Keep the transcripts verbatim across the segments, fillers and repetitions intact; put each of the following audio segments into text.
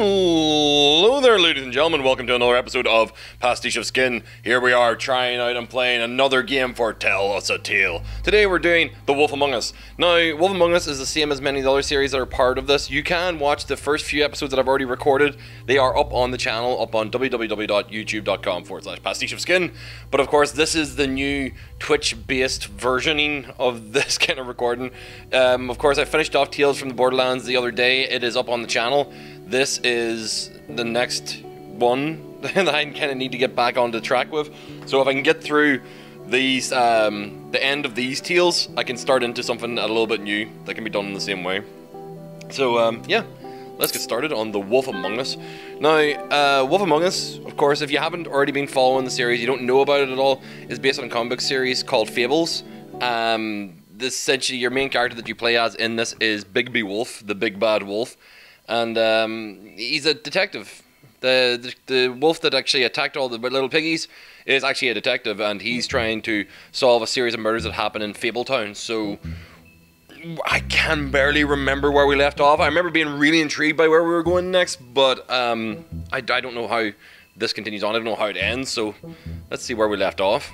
Hello there, ladies and gentlemen. Welcome to another episode of PasticheofSkin. Here we are trying out and playing another game for Tell Us a Tale. Today we're doing The Wolf Among Us. Now, Wolf Among Us is the same as many of the other series that are part of this. You can watch the first few episodes that I've already recorded. They are up on the channel, up on www.youtube.com forward slash PasticheofSkin. But of course, this is the new Twitch-based versioning of this kind of recording. Um, of course, I finished off Tales from the Borderlands the other day. It is up on the channel. This is the next one that I kind of need to get back on the track with. So if I can get through these, um, the end of these Tales, I can start into something a little bit new that can be done in the same way. So um, yeah, let's get started on The Wolf Among Us. Now, uh, Wolf Among Us, of course, if you haven't already been following the series, you don't know about it at all, is based on a comic book series called Fables. Um, this essentially, your main character that you play as in this is Bigby Wolf, the big bad wolf. And um, he's a detective. The, the the wolf that actually attacked all the little piggies is actually a detective, and he's trying to solve a series of murders that happen in Fabletown. So I can barely remember where we left off. I remember being really intrigued by where we were going next, but um, I, I don't know how this continues on. I don't know how it ends, so let's see where we left off.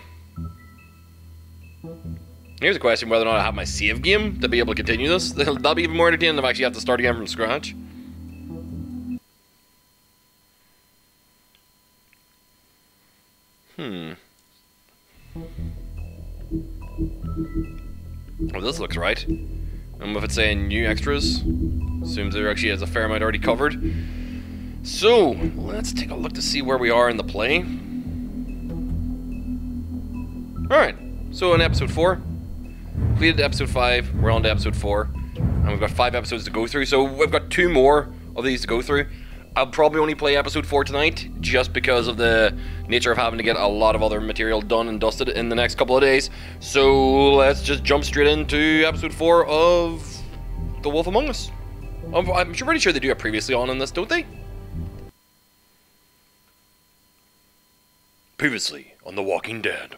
Here's a question whether or not I have my save game to be able to continue this. That'll be even more entertaining if I actually have to start again from scratch. Hmm. Well, this looks right. And if it's saying new extras, assumes there actually has a fair amount already covered. So, let's take a look to see where we are in the play. Alright, so in episode four, completed episode five, we're on to episode four, and we've got five episodes to go through, so we've got two more of these to go through. I'll probably only play episode four tonight, just because of the nature of having to get a lot of other material done and dusted in the next couple of days. So let's just jump straight into episode four of The Wolf Among Us. I'm, I'm pretty sure they do it previously on in this, don't they? Previously on The Walking Dead.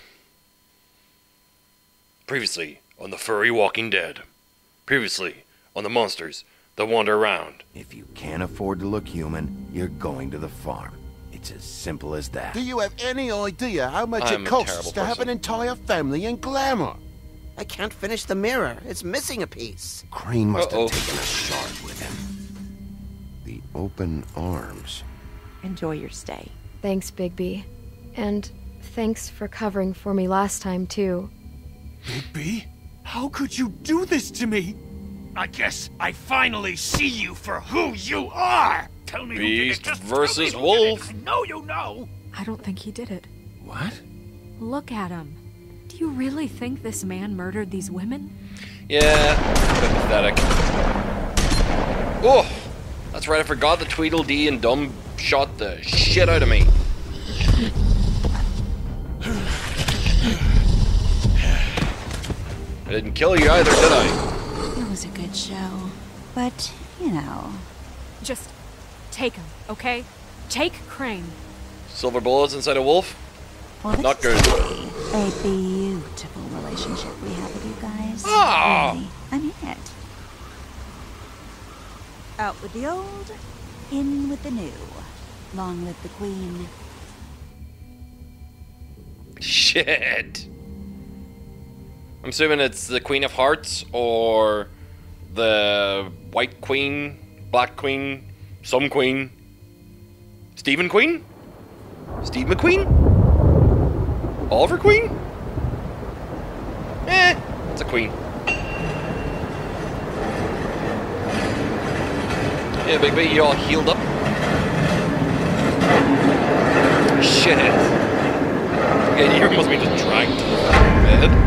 Previously on The Furry Walking Dead. Previously on The Monsters that Wander Around. If you can't afford to look human, you're going to the farm. It's as simple as that. Do you have any idea how much I'm it a costs terrible to have person. an entire family in glamour? I can't finish the mirror. It's missing a piece. Crane must Uh-oh. have taken a shard with him. The open arms. Enjoy your stay. Thanks, Bigby. And thanks for covering for me last time, too. Bigby? How could you do this to me? I guess I finally see you for who you are! Tell me Beast who did it. Just versus tell me who did wolf. it. I know you know! I don't think he did it. What? Look at him. Do you really think this man murdered these women? Yeah, a bit pathetic. Oh, that's right, I forgot the Tweedledee and Dumb shot the shit out of me. I didn't kill you either, did I? It was a good show, but, you know... Just take him, okay? Take Crane. Silver bullets inside a wolf? Well, Not good. A beautiful relationship we have with you guys. Ah! Really, I mean it. Out with the old, in with the new. Long live the queen. Shit. I'm assuming it's the Queen of Hearts or the White Queen, Black Queen, some Queen, Stephen Queen? Steve McQueen? Oliver Queen? Eh, it's a queen. Yeah, Big B, you all healed up? Shit. Yeah, you must be just dragged to the bed.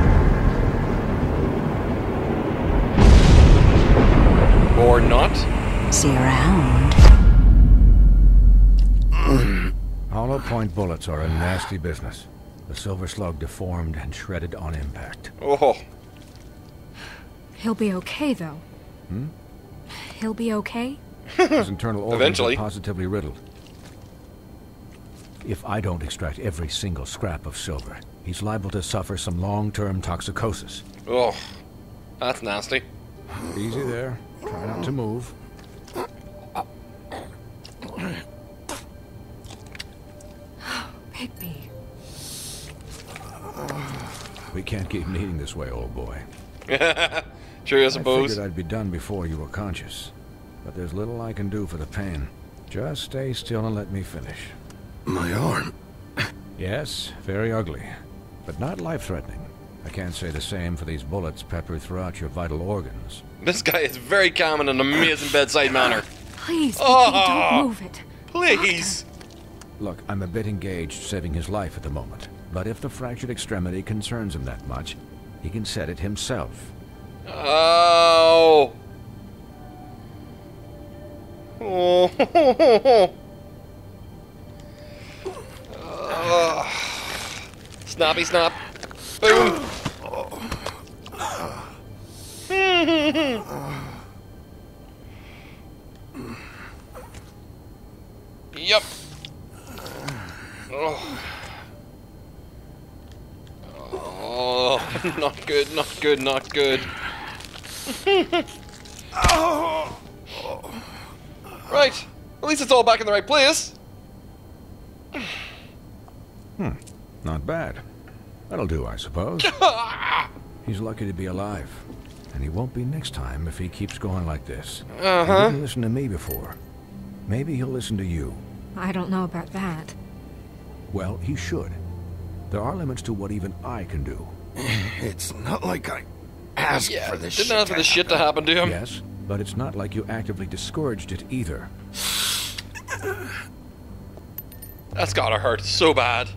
Or not. See you around. Hollow point bullets are a nasty business. The silver slug deformed and shredded on impact. Oh. He'll be okay, though. Hmm? He'll be okay? His internal organs Eventually. are positively riddled. If I don't extract every single scrap of silver, he's liable to suffer some long-term toxicosis. Oh. That's nasty. Easy there. Try not to move. Bigby. We can't keep meeting this way, old boy. Sure, I I suppose. figured I'd be done before you were conscious. But there's little I can do for the pain. Just stay still and let me finish. My arm. Yes, very ugly. But not life-threatening. I can't say the same for these bullets peppered throughout your vital organs. This guy is very calm and an amazing bedside manner. Please, Bigby, Oh, don't move it. Please. Look, I'm a bit engaged saving his life at the moment. But if the fractured extremity concerns him that much, he can set it himself. Oh. Oh. uh. Snappy snap. Boom. Yep. Oh. Oh, not good, not good, not good. Right. At least it's all back in the right place. Hmm. Not bad. That'll do, I suppose. He's lucky to be alive. And he won't be next time if he keeps going like this. Uh-huh. He didn't listen to me before. Maybe he'll listen to you. I don't know about that. Well, he should. There are limits to what even I can do. It's not like I asked Yeah, for this didn't shit ask for to this shit to happen to him. Yes, but it's not like you actively discouraged it either. That's gotta hurt so bad.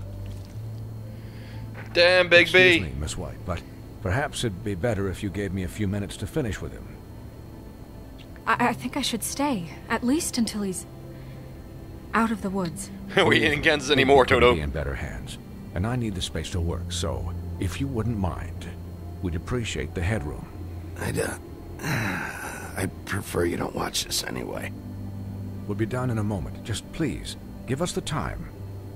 Damn, Big Excuse B. me, Miss White, but perhaps it'd be better if you gave me a few minutes to finish with him. I, I think I should stay, at least until he's out of the woods. We ain't in Kansas anymore, Couldn't Toto. be in better hands, and I need the space to work. So, if you wouldn't mind, we'd appreciate the headroom. I'd, uh... I'd prefer you don't watch this anyway. We'll be done in a moment. Just please, give us the time.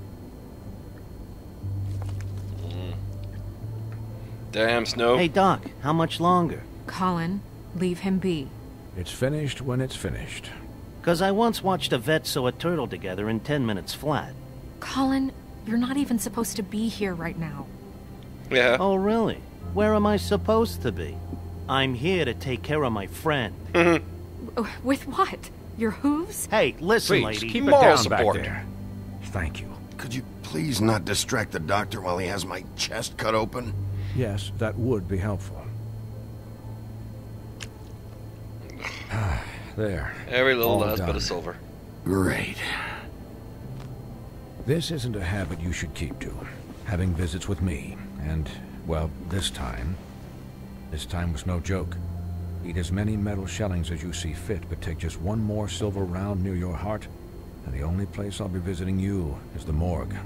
Damn, Snow. Hey, Doc, how much longer? Colin, leave him be. It's finished when it's finished. Because I once watched a vet sew a turtle together in ten minutes flat. Colin, you're not even supposed to be here right now. Yeah. Oh, really? Where am I supposed to be? I'm here to take care of my friend. With what? Your hooves? Hey, listen, Please, lady. keep it Moral down support. back there. Thank you. Could you please not distract the doctor while he has my chest cut open? Yes, that would be helpful. There. Every little All last bit done. of silver. Great. This isn't a habit you should keep to. Having visits with me. And, well, this time... This time was no joke. Eat as many metal shellings as you see fit, but take just one more silver round near your heart, and the only place I'll be visiting you is the morgue.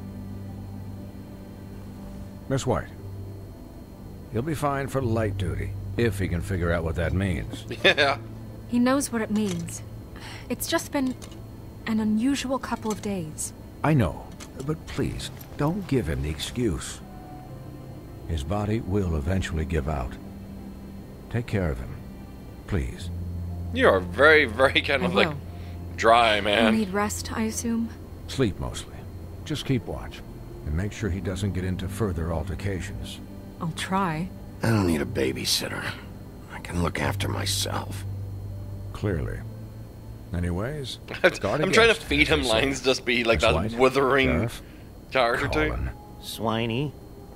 Miss White. He'll be fine for light duty, if he can figure out what that means. Yeah. He knows what it means. It's just been an unusual couple of days. I know, but please, don't give him the excuse. His body will eventually give out. Take care of him, please. You are very, very kind I of like will. dry, You man. need rest, I assume? Sleep mostly. Just keep watch, and make sure he doesn't get into further altercations. I'll try. I don't need a babysitter. I can look after myself. Clearly. Anyways, I'm guard trying to against, feed as him they say. lines, just be like Miss that White, withering Sheriff, character too. Colin. Swiney.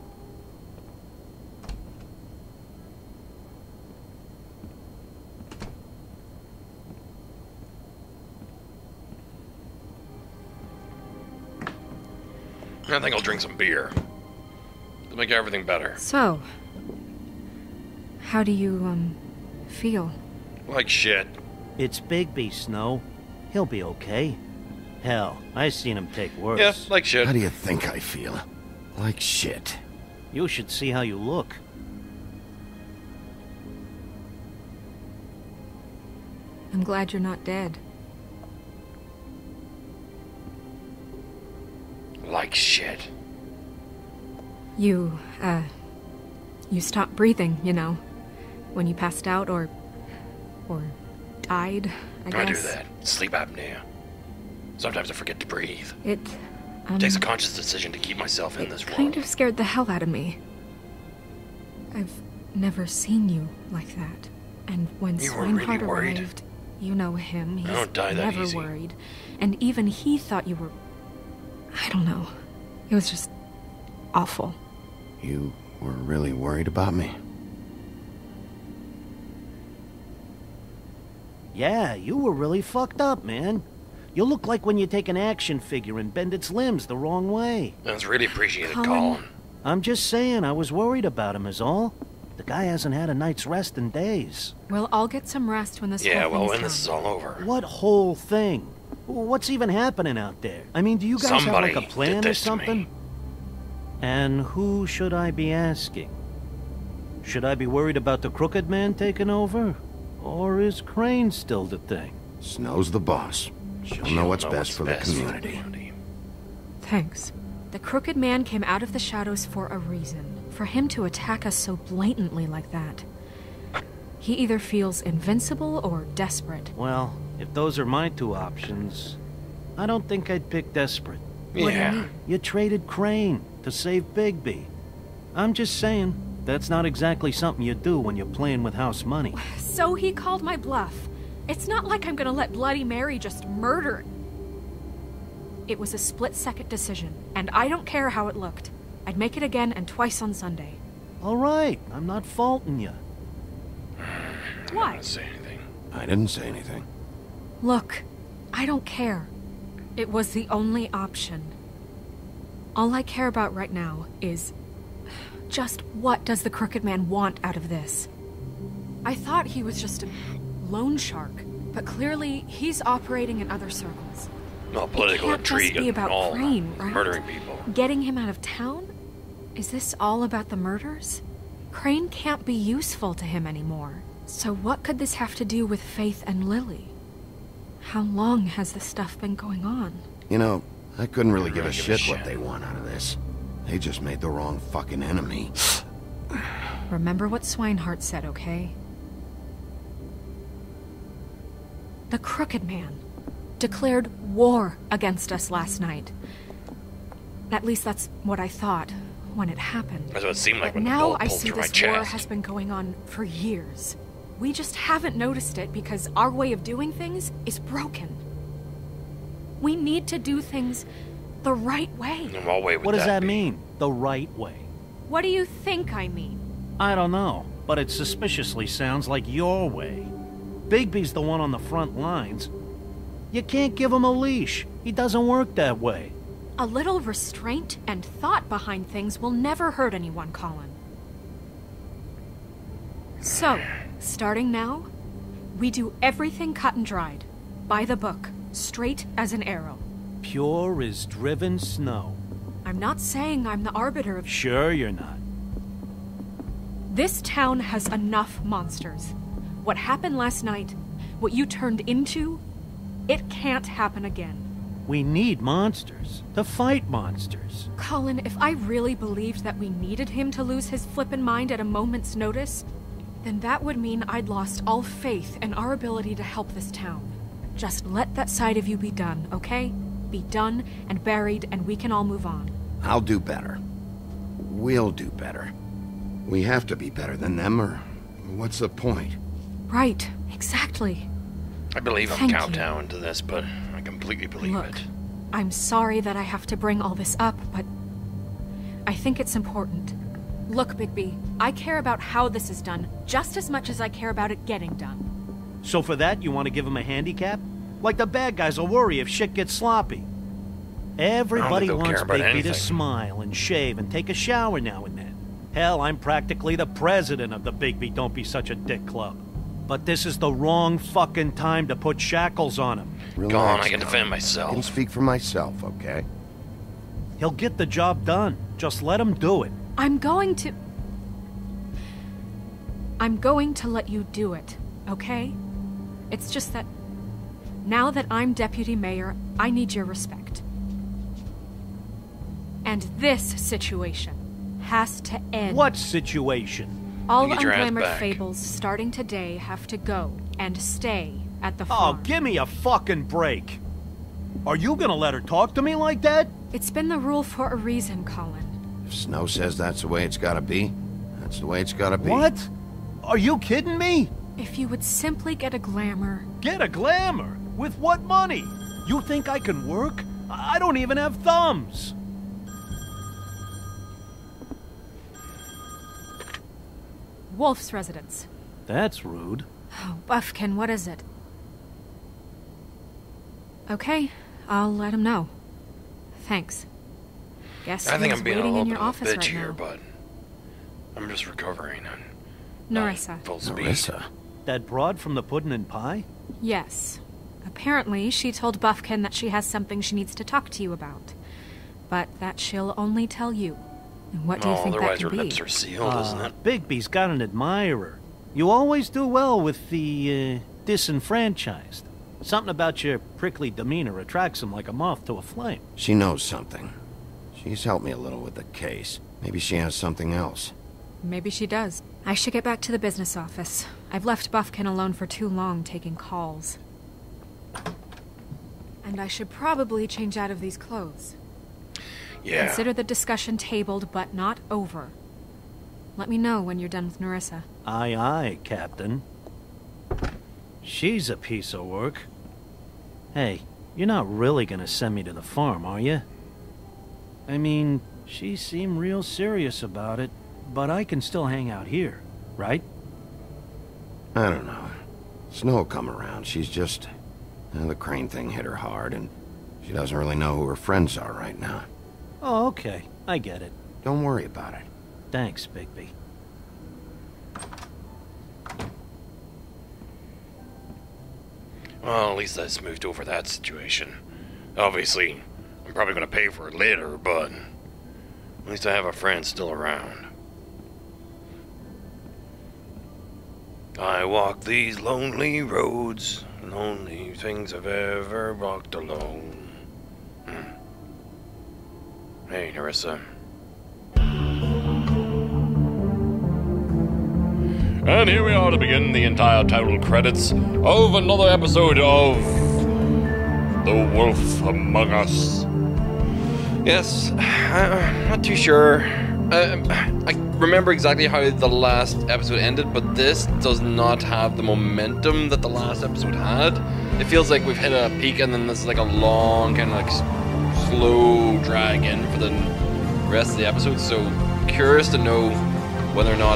I think I'll drink some beer to make everything better. So, how do you, um, feel? Like shit. It's Bigby, Snow. He'll be okay. Hell, I seen him take worse. Yeah, like shit. How do you think I feel? Like shit. You should see how you look. I'm glad you're not dead. Like shit. You, uh, you stopped breathing, you know, when you passed out or, or died, I guess. I do that. Sleep apnea. Sometimes I forget to breathe. It, um... It takes a conscious decision to keep myself in it this world. kind of scared the hell out of me. I've never seen you like that. And when You were really Swinehart worried. arrived, you know him, he's I don't die that never easy. worried. And even he thought you were... I don't know. It was just awful. You were really worried about me? Yeah, you were really fucked up, man. You look like when you take an action figure and bend its limbs the wrong way. That's really appreciated, Colin. Colin. I'm just saying I was worried about him is all. The guy hasn't had a night's rest in days. We'll all get some rest when this Yeah, whole well, thing's when done. this is all over. What whole thing? What's even happening out there? I mean, do you guys Somebody have like a plan did or this to something? me. And who should I be asking? Should I be worried about the Crooked Man taking over? Or is Crane still the thing? Snow's the boss. She'll She'll know what's know best what's for the best for the community. community. Thanks. The Crooked Man came out of the shadows for a reason. For him to attack us so blatantly like that. He either feels invincible or desperate. Well, if those are my two options, I don't think I'd pick desperate. What do you Yeah. mean? You traded Crane to save Bigby. I'm just saying, that's not exactly something you do when you're playing with house money. So he called my bluff. It's not like I'm gonna let Bloody Mary just murder. It was a split-second decision, and I don't care how it looked. I'd make it again and twice on Sunday. All right, I'm not faulting you. I'm not Why? gonna say anything. I didn't say anything. Look, I don't care. It was the only option. All I care about right now is... just what does the Crooked Man want out of this? I thought he was just a loan shark, but clearly he's operating in other circles. No political It can't just intrigue be and about all Crane, right? murdering people. Getting him out of town? Is this all about the murders? Crane can't be useful to him anymore. So what could this have to do with Faith and Lily? How long has this stuff been going on? You know, I couldn't really give a Really give a shit what shit. they want out of this. They just made the wrong fucking enemy. Remember what Swinehart said, okay? The Crooked Man declared war against us last night. At least that's what I thought when it happened. That's what it seemed like But when the now bullet I pulled see through my this war chest. has been going on for years. We just haven't noticed it because our way of doing things is broken. We need to do things the right way. And what way would What does that be? mean, the right way? What do you think I mean? I don't know, but it suspiciously sounds like your way. Bigby's the one on the front lines. You can't give him a leash. He doesn't work that way. A little restraint and thought behind things will never hurt anyone, Colin. So, starting now, we do everything cut and dried. By the book, straight as an arrow. Pure as driven snow. I'm not saying I'm the arbiter of... Sure you're not. This town has enough monsters. What happened last night, what you turned into, it can't happen again. We need monsters. To fight monsters. Colin, if I really believed that we needed him to lose his flippin' mind at a moment's notice, then that would mean I'd lost all faith in our ability to help this town. Just let that side of you be done, okay? Be done and buried, and we can all move on. I'll do better. We'll do better. We have to be better than them, or what's the point? Right, exactly. I believe I'm Thank you. kowtowing to this, but I completely believe Look, it. I'm sorry that I have to bring all this up, but I think it's important. Look, Bigby, I care about how this is done just as much as I care about it getting done. So for that, you want to give him a handicap? Like the bad guys will worry if shit gets sloppy. Everybody they'll wants care about Bigby anything. to smile and shave and take a shower now and then. Hell, I'm practically the president of the Bigby Don't Be Such a Dick Club. But this is the wrong fucking time to put shackles on him. Relax, Go on, I can Colin. defend myself. I can speak for myself, okay? He'll get the job done. Just let him do it. I'm going to... I'm going to let you do it, okay? It's just that... now that I'm deputy mayor, I need your respect. And this situation has to end. What situation? All You get your ass unglamored back. fables starting today have to go and stay at the Oh, farm. give me a fucking break. Are you gonna let her talk to me like that? It's been the rule for a reason, Colin. If Snow says that's the way it's gotta be, that's the way it's gotta be. What? Are you kidding me? If you would simply get a glamour... Get a glamour? With what money? You think I can work? I don't even have thumbs. Wolf's residence. That's rude. Oh, Buffkin, what is it? Okay, I'll let him know. Thanks. Guess I think he's I'm being a waiting little in bit your of a office bitch right here, now. but I'm just recovering on Nerissa. full speed. Nerissa? That broad from the pudding and pie? Yes. Apparently, she told Buffkin that she has something she needs to talk to you about. But that she'll only tell you. And what do you Oh, think that otherwise could her be? lips are sealed, Uh, isn't it? Bigby's got an admirer. You always do well with the, uh, disenfranchised. Something about your prickly demeanor attracts him like a moth to a flame. She knows something. She's helped me a little with the case. Maybe she has something else. Maybe she does. I should get back to the business office. I've left Buffkin alone for too long taking calls. And I should probably change out of these clothes. Yeah. Consider the discussion tabled, but not over. Let me know when you're done with Nerissa. Aye, aye, Captain. She's a piece of work. Hey, you're not really gonna send me to the farm, are you? I mean, she seemed real serious about it, but I can still hang out here, right? I don't know. Snow will come around. She's just... Uh, the crane thing hit her hard, and she doesn't really know who her friends are right now. Oh, okay. I get it. Don't worry about it. Thanks, Bigby. Well, at least I smoothed over that situation. Obviously, I'm probably going to pay for it later, but at least I have a friend still around. I walk these lonely roads, lonely things I've ever walked alone. Hmm. Hey, Nerissa. And here we are to begin the entire title credits of another episode of The Wolf Among Us. Yes, I'm not too sure. Uh, I remember exactly how the last episode ended, but this does not have the momentum that the last episode had. It feels like we've hit a peak and then this is like a long kind of like s- slow drag in for the rest of the episode. So curious to know whether or not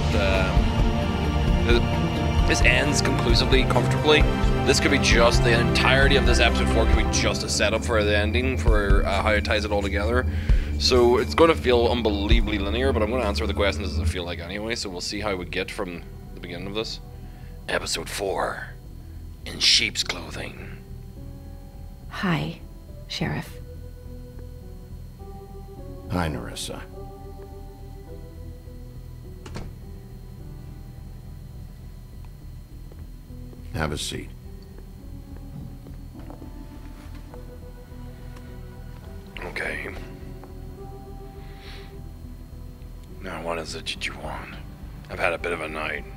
um, this ends conclusively, comfortably. This could be just the entirety of this episode four could be just a setup for the ending, for uh, how it ties it all together. So it's going to feel unbelievably linear, but I'm going to answer the questions as I feel like anyway, so we'll see how we get from the beginning of this. Episode four, In Sheep's Clothing. Hi, Sheriff. Hi, Nerissa. Have a seat. Okay. Now, what is it that you want? I've had a bit of a night.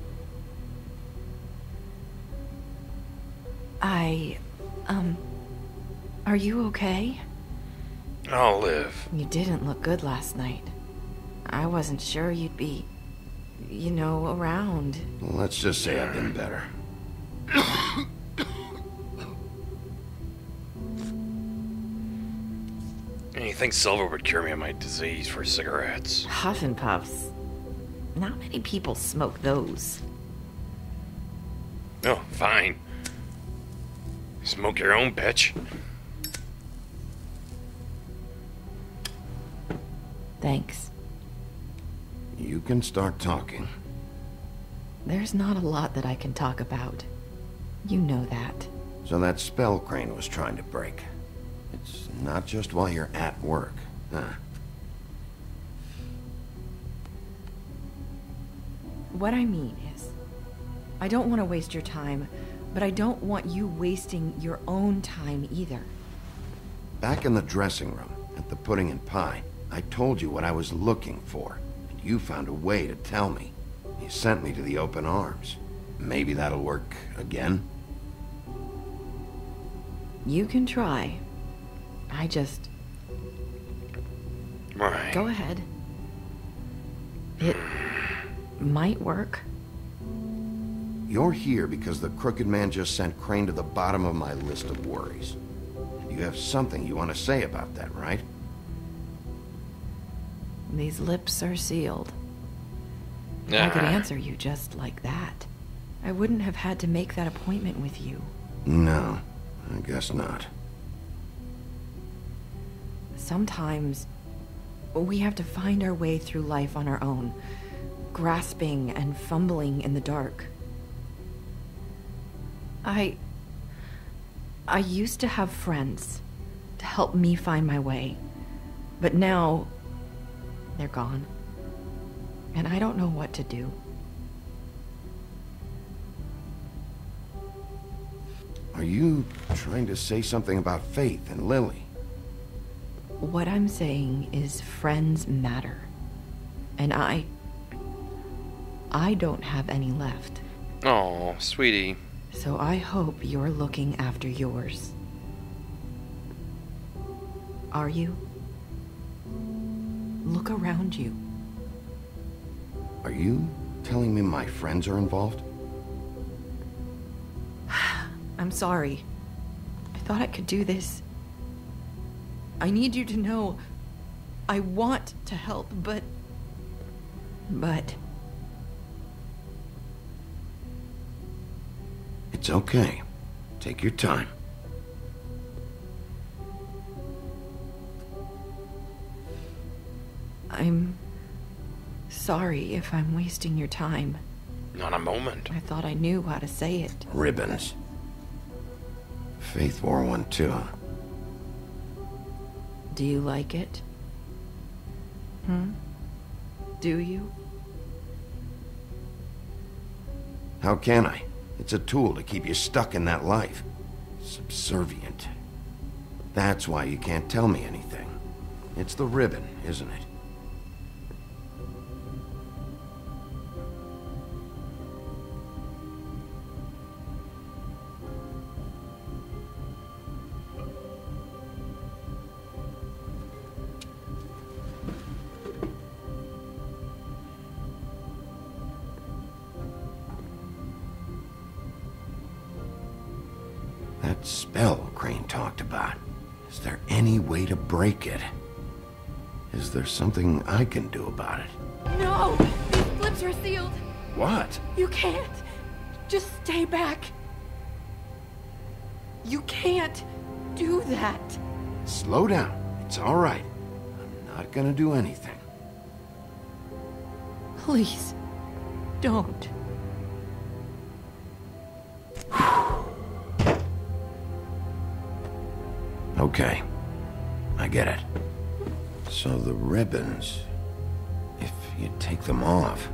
I... um... Are you okay? I'll live. You didn't look good last night. I wasn't sure you'd be... you know, around. Well, let's just say I've been better. And you think silver would cure me of my disease for cigarettes? Huff and Puffs. Not many people smoke those. Oh, fine. Smoke your own, bitch. Thanks. You can start talking. There's not a lot that I can talk about. You know that. So that spell Crane was trying to break. It's not just while you're at work, huh? What I mean is, I don't want to waste your time, but I don't want you wasting your own time either. Back in the dressing room, at the pudding and pie, I told you what I was looking for, and you found a way to tell me. You sent me to the open arms. Maybe that'll work again? You can try, I just... Right. Go ahead. It might work. You're here because the Crooked Man just sent Crane to the bottom of my list of worries. You have something you want to say about that, right? These lips are sealed. Yeah. I could answer you just like that. I wouldn't have had to make that appointment with you. No, I guess not. Sometimes we have to find our way through life on our own, grasping and fumbling in the dark. I... I used to have friends to help me find my way, but now they're gone, and I don't know what to do. Are you trying to say something about Faith and Lily? What I'm saying is friends matter, and I... I don't have any left. Oh, sweetie. So I hope you're looking after yours. Are you? Look around you. Are you telling me my friends are involved? I'm sorry. I thought I could do this. I need you to know I want to help, but... But... It's okay. Take your time. I'm sorry if I'm wasting your time. Not a moment. I thought I knew how to say it. Ribbons. Faith wore one too. Do you like it? Hmm? Do you? How can I? It's a tool to keep you stuck in that life. Subservient. That's why you can't tell me anything. It's the ribbon, isn't it? That spell Crane talked about. Is there any way to break it? Is there something I can do about it? No! These lips are sealed! What? You can't! Just stay back! You can't do that! Slow down. It's all right. I'm not gonna do anything. Please, don't. Okay. I get it. So the ribbons, if you take them off...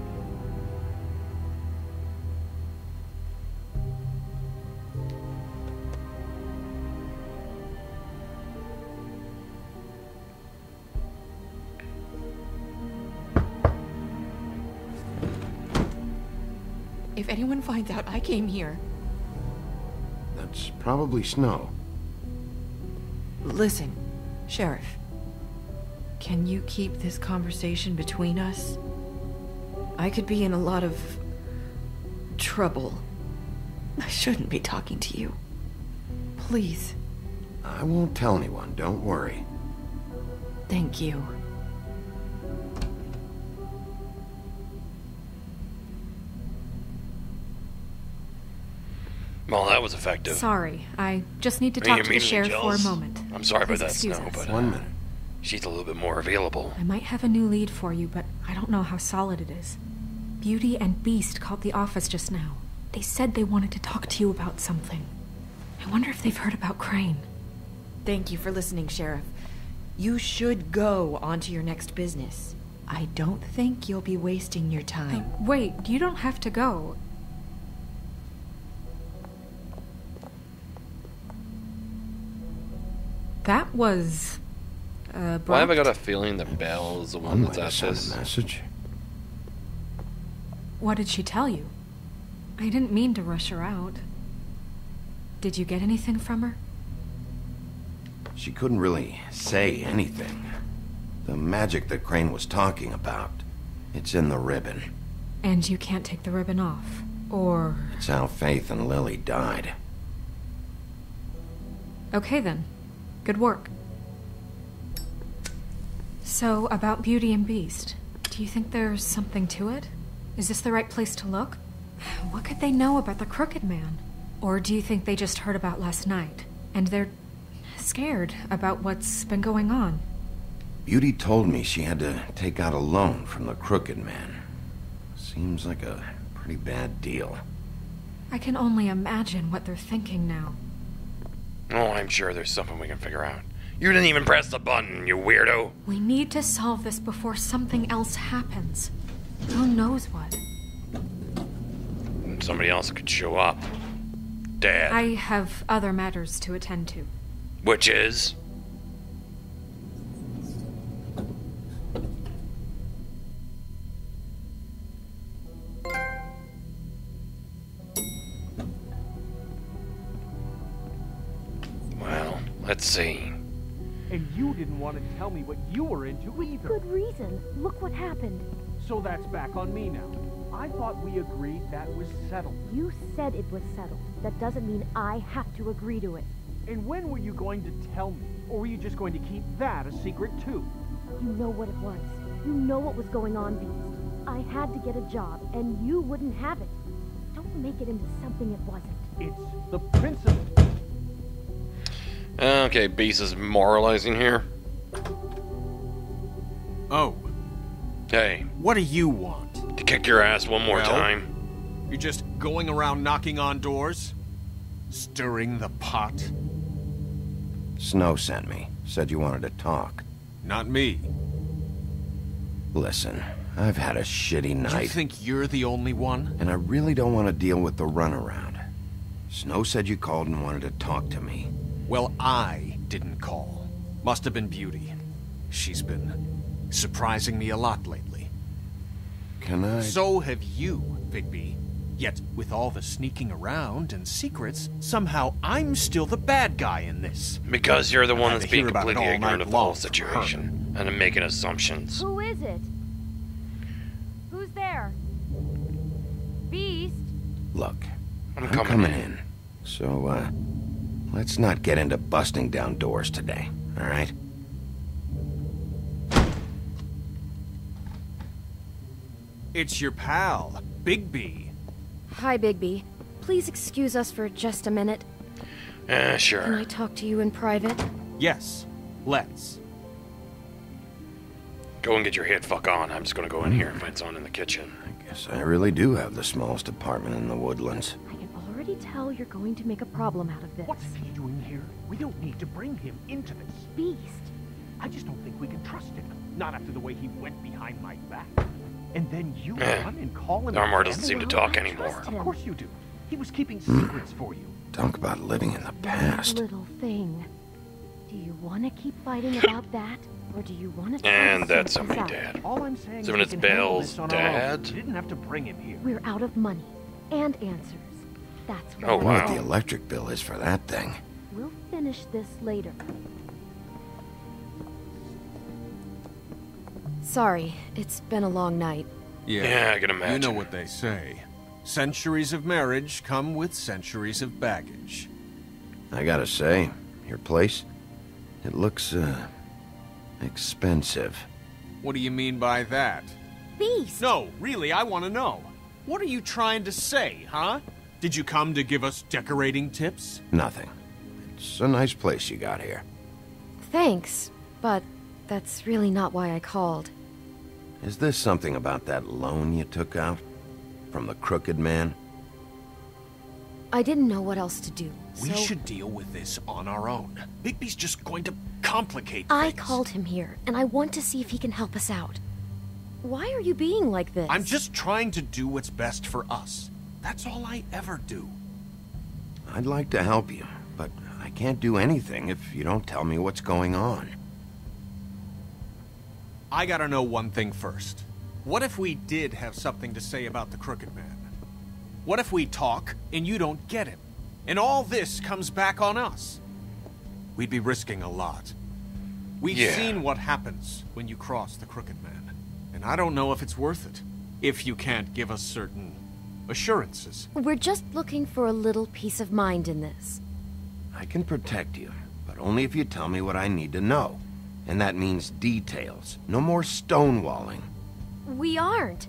If anyone finds out I came here... That's probably Snow. Listen, Sheriff. Can you keep this conversation between us? I could be in a lot of... trouble. I shouldn't be talking to you. Please. I won't tell anyone, don't worry. Thank you. Well, that was effective. Sorry, I just need to Are you talk to the immediately sheriff for a jealous? moment. I'm sorry about Please that, excuse Snow, us. but One uh, minute. she's a little bit more available. I might have a new lead for you, but I don't know how solid it is. Beauty and Beast called the office just now. They said they wanted to talk to you about something. I wonder if they've heard about Crane. Thank you for listening, Sheriff. You should go on to your next business. I don't think you'll be wasting your time. Uh, wait, you don't have to go. That was... Uh, Why have I got a feeling that Belle is the one One that's might at have this? sent a message. What did she tell you? I didn't mean to rush her out. Did you get anything from her? She couldn't really say anything. The magic that Crane was talking about, it's in the ribbon. And you can't take the ribbon off, or... It's how Faith and Lily died. Okay then. Good work. So, about Beauty and Beast, do you think there's something to it? Is this the right place to look? What could they know about the Crooked Man? Or do you think they just heard about last night, and they're scared about what's been going on? Beauty told me she had to take out a loan from the Crooked Man. Seems like a pretty bad deal. I can only imagine what they're thinking now. Oh, I'm sure there's something we can figure out. You didn't even press the button, you weirdo. We need to solve this before something else happens. Who knows what? Somebody else could show up. Dad. I have other matters to attend to. Which is? Well, let's see. And you didn't want to tell me what you were into either. Good reason. Look what happened. So that's back on me now. I thought we agreed that was settled. You said it was settled. That doesn't mean I have to agree to it. And when were you going to tell me? Or were you just going to keep that a secret too? You know what it was. You know what was going on, Beast. I had to get a job, and you wouldn't have it. Don't make it into something it wasn't. It's the principle. Okay, Beast is moralizing here. Oh. Hey. What do you want? To kick your ass one more well, time. You're just going around knocking on doors? Stirring the pot? Snow sent me. Said you wanted to talk. Not me. Listen, I've had a shitty night. You think you're the only one? And I really don't want to deal with the runaround. Snow said you called and wanted to talk to me. Well, I didn't call. Must have been Beauty. She's been surprising me a lot lately. Can I? So have you, Bigby. Yet, with all the sneaking around and secrets, somehow I'm still the bad guy in this. Because you're the one that's being completely ignorant of the whole long situation. And I'm making assumptions. Who is it? Who's there? Beast? Look, I'm I'm, coming coming in. in. So, uh, let's not get into busting down doors today, all right? It's your pal, Bigby. Hi, Bigby. Please excuse us for just a minute. Eh, sure. Can I talk to you in private? Yes, let's. Go and get your head fuck on. I'm just gonna go in here and find someone in the kitchen. I guess I really do have the smallest apartment in the woodlands. I can already tell you're going to make a problem out of this. What's he doing here? We don't need to bring him into this. Beast. I just don't think we can trust him. Not after the way he went behind my back. And then you Eh, run and call him. Armor doesn't seem to talk anymore. Of course you do. He was keeping secrets for you. Talk about living in the past. Little thing. Do you want to keep fighting about that, or do you want to? And that's sort somebody this out? dead. All I'm saying So is when we it's can handle Belle's this on our own. dad? You didn't have to bring him here. We're out of money and answers. That's what Oh, I'm I wonder what wow. the electric bill is for that thing. We'll finish this later. Sorry, it's been a long night. Yeah, I can imagine. You know what they say. Centuries of marriage come with centuries of baggage. I gotta say, your place, it looks, uh, expensive. What do you mean by that? Beast! No, really, I want to know. What are you trying to say, huh? Did you come to give us decorating tips? Nothing. It's a nice place you got here. Thanks, but that's really not why I called. Is this something about that loan you took out? From the Crooked Man? I didn't know what else to do, We so should deal with this on our own. Bigby's just going to complicate I things. called him here, and I want to see if he can help us out. Why are you being like this? I'm just trying to do what's best for us. That's all I ever do. I'd like to help you, but I can't do anything if you don't tell me what's going on. I gotta know one thing first. What if we did have something to say about the Crooked Man? What if we talk and you don't get him? And all this comes back on us? we'd be risking a lot. We've Yeah. seen what happens when you cross the Crooked Man, and I don't know if it's worth it, if you can't give us certain assurances. We're just looking for a little peace of mind in this. I can protect you, but only if you tell me what I need to know. And that means details. No more stonewalling. We aren't.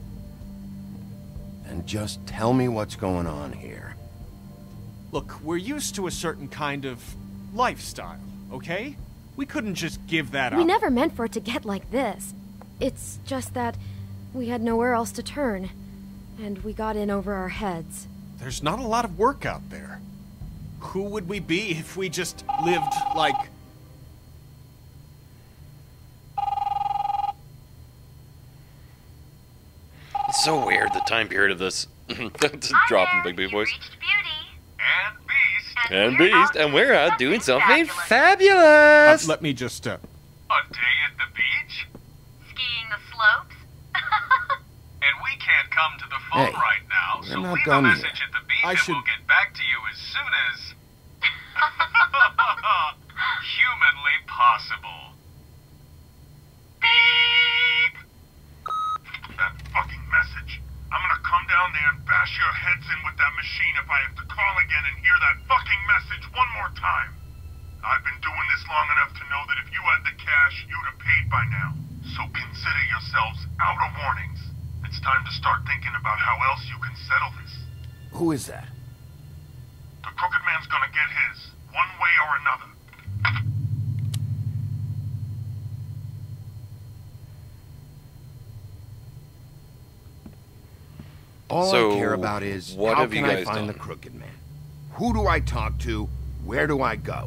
And just tell me what's going on here. Look, we're used to a certain kind of lifestyle, okay? We couldn't just give that up. We never meant for it to get like this. It's just that we had nowhere else to turn, and we got in over our heads. There's not a lot of work out there. Who would we be if we just lived like... It's so weird, the time period of this. Just dropping big big voice. And Beast, and we're out doing something fabulous! Uh, let me just, uh... A day at the beach? Skiing the slopes? And we can't come to the phone Hey, right now, we're so not leave a done message yet. at the beach I and should- we'll get back to you as soon as... humanly possible. Beep! That fucking message. I'm gonna come down there and bash your heads in with that machine if I have to call again and hear that fucking message one more time. I've been doing this long enough to know that if you had the cash, you'd have paid by now. So consider yourselves out of warnings. It's time to start thinking about how else you can settle this. Who is that? The Crooked Man's gonna get his, one way or another. All So, I care about is what how have you can I guys find done? the Crooked Man? Who do I talk to? Where do I go?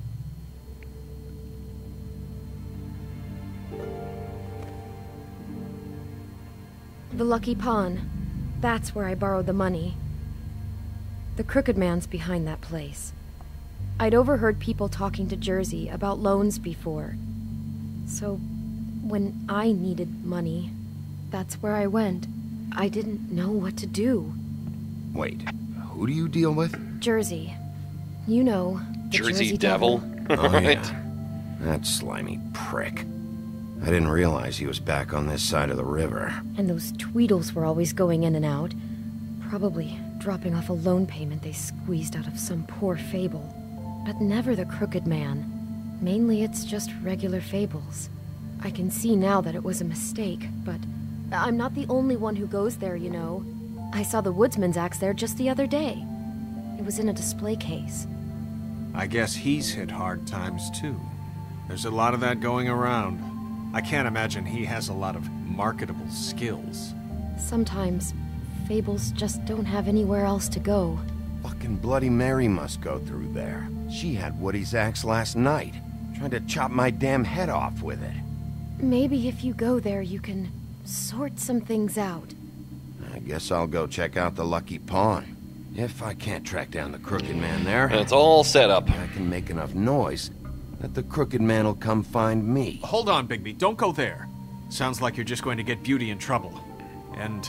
The Lucky Pawn. That's where I borrowed the money. The Crooked Man's behind that place. I'd overheard people talking to Jersey about loans before. So, when I needed money, that's where I went. I didn't know what to do. Wait, who do you deal with? Jersey. You know, the Jersey, Jersey Devil. Devil. Oh, yeah. That slimy prick. I didn't realize he was back on this side of the river. And those Tweedles were always going in and out. Probably dropping off a loan payment they squeezed out of some poor fable. But never the Crooked Man. Mainly it's just regular fables. I can see now that it was a mistake, but I'm not the only one who goes there, you know. I saw the woodsman's axe there just the other day. It was in a display case. I guess he's hit hard times, too. There's a lot of that going around. I can't imagine he has a lot of marketable skills. Sometimes, fables just don't have anywhere else to go. Fucking Bloody Mary must go through there. She had Woody's axe last night, trying to chop my damn head off with it. Maybe if you go there, you can sort some things out. I guess I'll go check out the Lucky Pawn. If I can't track down the Crooked Man there... And it's all set up. I can make enough noise that the Crooked Man will come find me. Hold on, Bigby. Don't go there. Sounds like you're just going to get Beauty in trouble. And...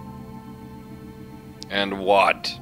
And what?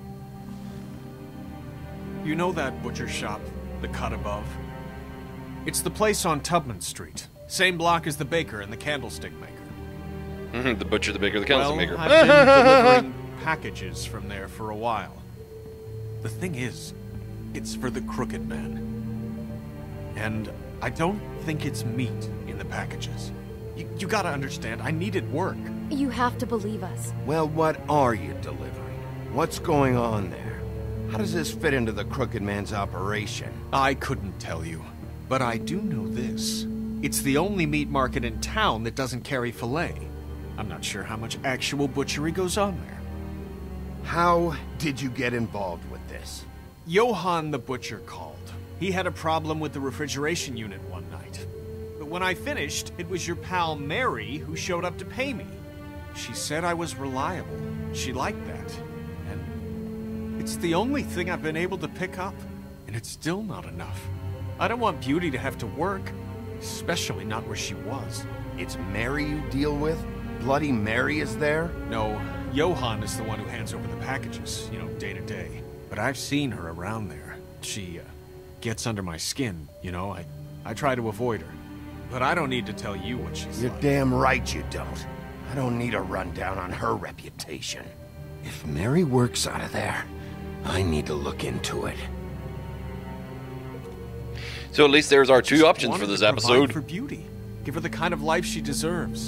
You know that butcher shop, the cut above? It's the place on Tubman Street. Same block as the baker and the candlestick maker. The butcher, the baker, the candlestick well, maker. I've been delivering packages from there for a while. The thing is, it's for the Crooked Man. And I don't think it's meat in the packages. You, you gotta understand, I needed work. You have to believe us. Well, what are you delivering? What's going on there? How does this fit into the Crooked Man's operation? I couldn't tell you, but I do know this. It's the only meat market in town that doesn't carry filet. I'm not sure how much actual butchery goes on there. How did you get involved with this? Johann the butcher called. He had a problem with the refrigeration unit one night. But when I finished, it was your pal Mary who showed up to pay me. She said I was reliable. She liked that. And it's the only thing I've been able to pick up. And it's still not enough. I don't want Beauty to have to work, especially not where she was. It's Mary you deal with? Bloody Mary is there? No, Johann is the one who hands over the packages, you know, day to day. But I've seen her around there. She, uh, gets under my skin, you know? I, I try to avoid her. But I don't need to tell you what she's You're like. damn right you don't. I don't need a rundown on her reputation. If Mary works out of there, I need to look into it. So at least there's our two Just options for wanted this to provide episode. for beauty. Give her the kind of life she deserves.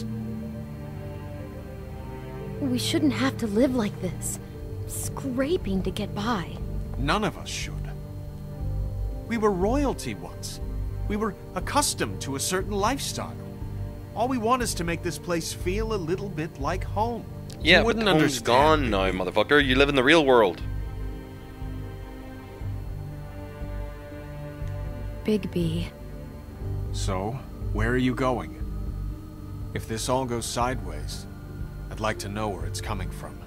We shouldn't have to live like this, scraping to get by. None of us should. We were royalty once. We were accustomed to a certain lifestyle. All we want is to make this place feel a little bit like home. Yeah, you wouldn't but home's understand. gone now, motherfucker. You live in the real world. Bigby. So, where are you going? If this all goes sideways, I'd like to know where it's coming from.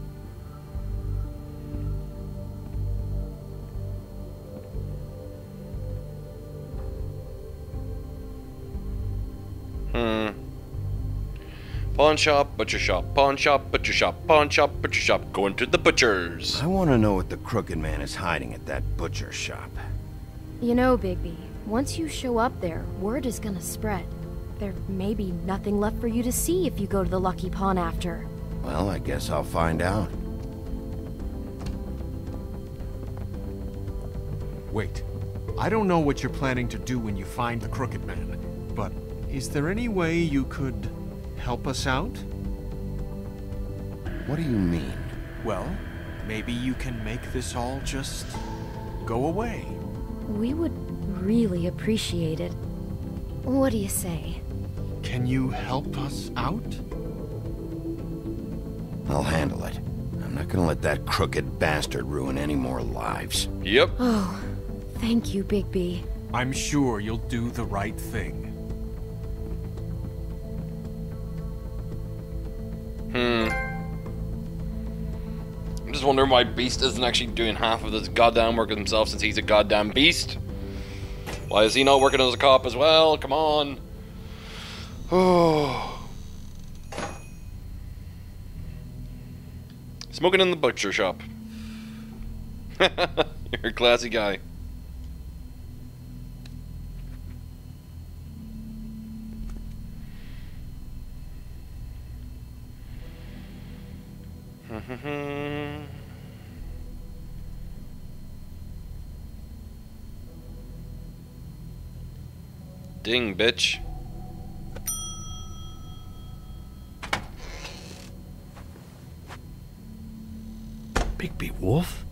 Hmm. Pawn shop, butcher shop, pawn shop, butcher shop, pawn shop, butcher shop. Going to the butchers. I want to know what the crooked man is hiding at that butcher shop. You know, Bigby, once you show up there, word is gonna spread. There may be nothing left for you to see if you go to the Lucky Pawn after. Well, I guess I'll find out. Wait. I don't know what you're planning to do when you find the crooked man, but is there any way you could help us out? What do you mean? Well, maybe you can make this all just go away. We would really appreciate it. What do you say? Can you help us out? I'll handle it. I'm not gonna let that crooked bastard ruin any more lives. Yep. Oh, thank you, Bigby. I'm sure you'll do the right thing. Hmm. I'm just wondering why Beast isn't actually doing half of this goddamn work himself, since he's a goddamn beast. Why is he not working as a cop as well? Come on. Oh. Smoking in the butcher shop. You're a classy guy. Ding, bitch. Bigby Wolf?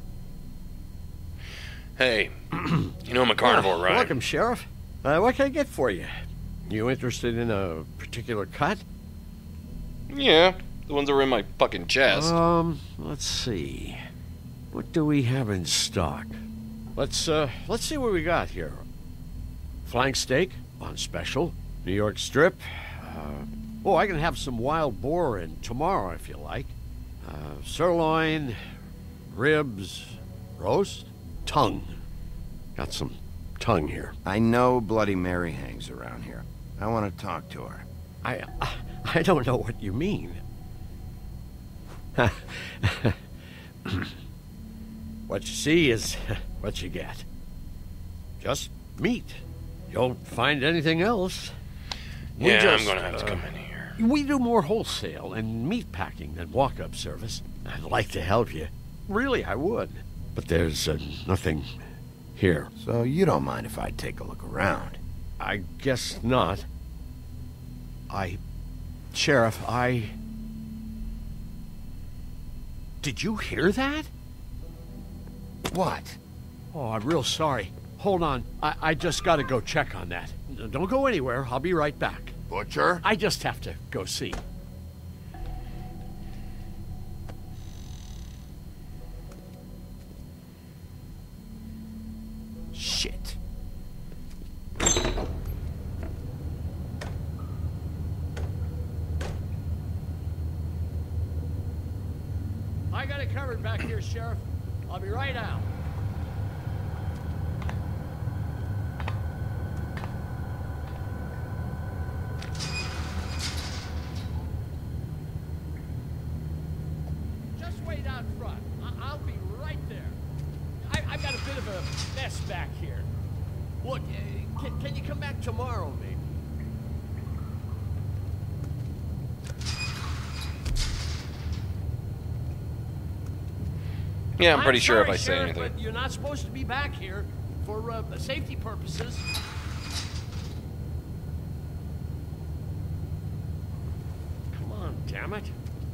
Hey, you know I'm a carnivore, Ah, right? Welcome, Sheriff. Uh, what can I get for you? You interested in a particular cut? Yeah, the ones that were in my fucking chest. Um, let's see. What do we have in stock? Let's, uh, let's see what we got here. Flank steak on special. New York strip. Uh, oh, I can have some wild boar in tomorrow if you like. Uh, sirloin, ribs, roast, tongue. Got some tongue here. I know Bloody Mary hangs around here. I want to talk to her. I, I don't know what you mean. What you see is what you get. Just meat. You don't find anything else. We Yeah, just, I'm gonna have uh, to come in here. We do more wholesale and meat packing than walk-up service. I'd like to help you. Really, I would. But there's uh, nothing here. So you don't mind if I take a look around? I guess not. I... Sheriff, I... Did you hear that? What? Oh, I'm real sorry. Hold on. I, I just gotta go check on that. Don't go anywhere. I'll be right back. Butcher? I just have to go see. Shit. I got it covered back here, Sheriff. I'll be right out. Just wait out front. I I'll be right there. I I've got a bit of a mess back here. Look, uh, can, can you come back tomorrow, maybe? Yeah, I'm pretty I'm sure sorry, if I say Sheriff, anything. But you're not supposed to be back here for uh, safety purposes. Come on, damn it.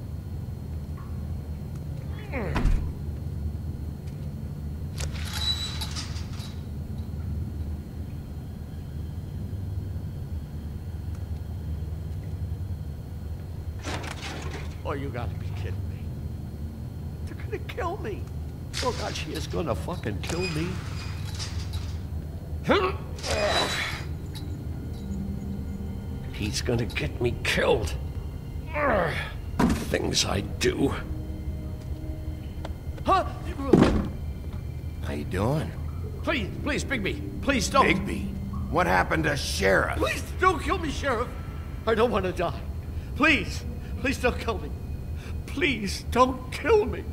Oh, you gotta be kidding me. They're gonna kill me. Oh God, she is gonna fucking kill me. He's gonna get me killed. Things I do. Huh? How you doing? Please, please, Bigby, please don't. Bigby? What happened to Sheriff? Please don't kill me, Sheriff. I don't want to die. Please, please don't kill me. Please don't kill me.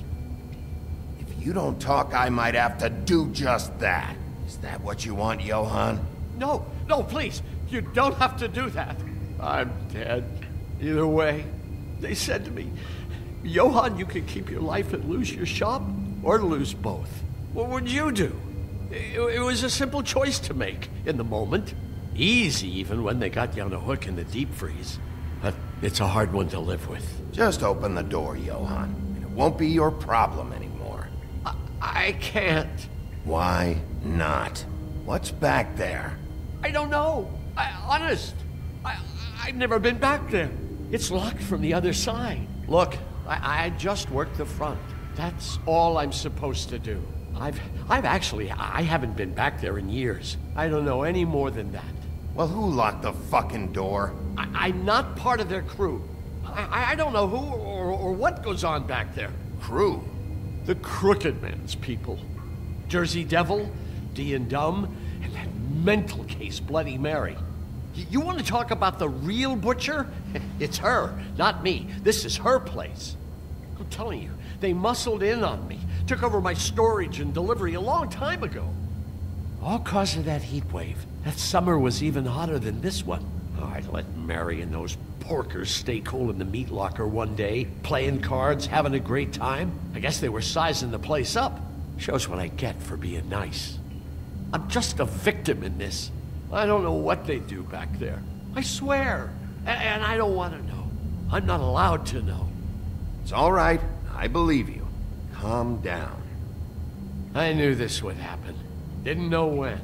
If you don't talk, I might have to do just that. Is that what you want, Johann? No, no, please. You don't have to do that. I'm dead. Either way, they said to me, Johann, you can keep your life and lose your shop, or lose both. What would you do? It, it was a simple choice to make in the moment. Easy, even when they got you on a hook in the deep freeze. But it's a hard one to live with. Just open the door, Johann, and it won't be your problem anymore. I, I can't. Why not? What's back there? I don't know. I, honest. I, I've never been back there. It's locked from the other side. Look, I, I just worked the front. That's all I'm supposed to do. I've, I've actually, I haven't been back there in years. I don't know any more than that. Well, who locked the fucking door? I, I'm not part of their crew. I, I don't know who or, or what goes on back there. Crew? The Crooked Man's people. Jersey Devil, D and Dumb, and that mental case Bloody Mary. Y you want to talk about the real butcher? It's her, not me. This is her place. I'm telling you, they muscled in on me, took over my storage and delivery a long time ago. All cause of that heat wave. That summer was even hotter than this one. Oh, I let Mary and those porkers stay cool in the meat locker one day, playing cards, having a great time. I guess they were sizing the place up. Shows what I get for being nice. I'm just a victim in this. I don't know what they do back there. I swear. A and I don't want to know. I'm not allowed to know. It's all right. I believe you. Calm down. I knew this would happen. Didn't know when.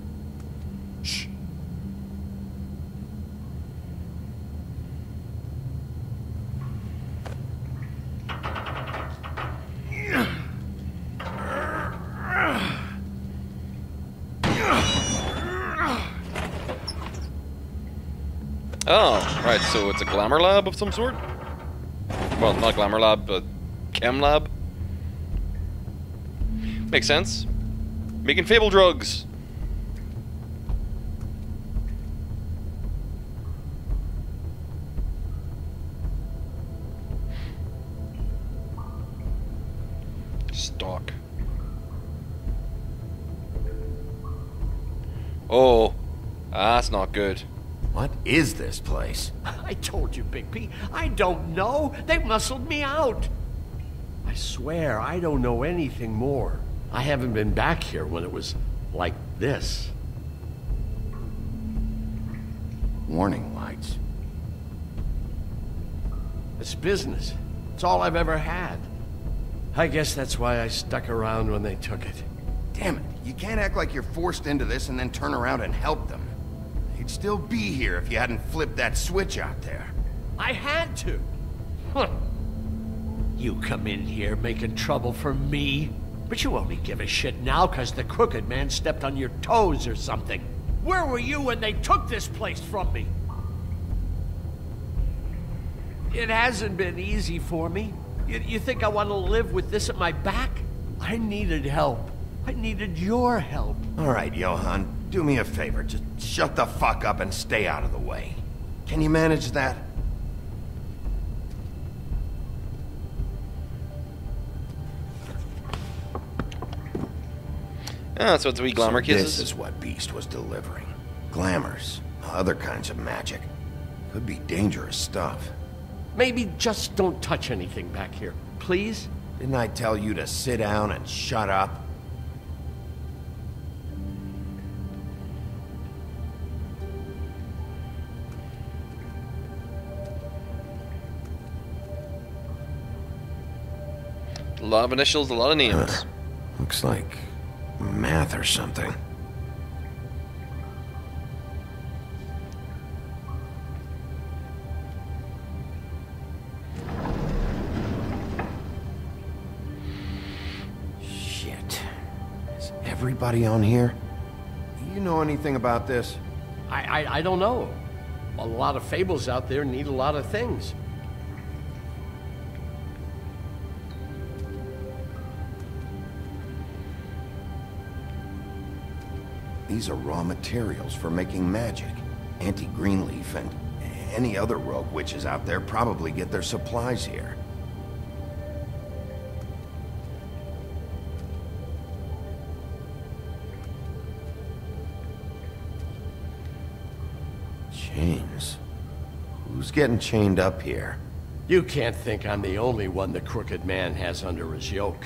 Shh. Oh, right, so it's a glamour lab of some sort? Well, not glamour lab, but chem lab? Makes sense. Making fable drugs. Stock. Oh, that's not good. What is this place? I told you, Big P. I don't know. They muscled me out. I swear, I don't know anything more. I haven't been back here when it was like this. Warning lights. It's business. It's all I've ever had. I guess that's why I stuck around when they took it. Damn it. You can't act like you're forced into this and then turn around and help them. You'd still be here if you hadn't flipped that switch out there. I had to. Huh. You come in here making trouble for me, but you only give a shit now because the Crooked Man stepped on your toes or something. Where were you when they took this place from me? It hasn't been easy for me. You, you think I want to live with this at my back? I needed help. I needed your help. All right, Johann. Do me a favor, just shut the fuck up and stay out of the way. Can you manage that? Ah, so it's wee glamour so cases. This is what Beast was delivering. Glamours, other kinds of magic. Could be dangerous stuff. Maybe just don't touch anything back here, please? Didn't I tell you to sit down and shut up? A lot of initials, a lot of names. Uh, looks like math or something. Shit. Is everybody on here? Do you know anything about this? I, I, I don't know. A lot of fables out there need a lot of things. These are raw materials for making magic. Auntie Greenleaf and any other rogue witches out there probably get their supplies here. Chains. Who's getting chained up here? You can't think I'm the only one the Crooked Man has under his yoke.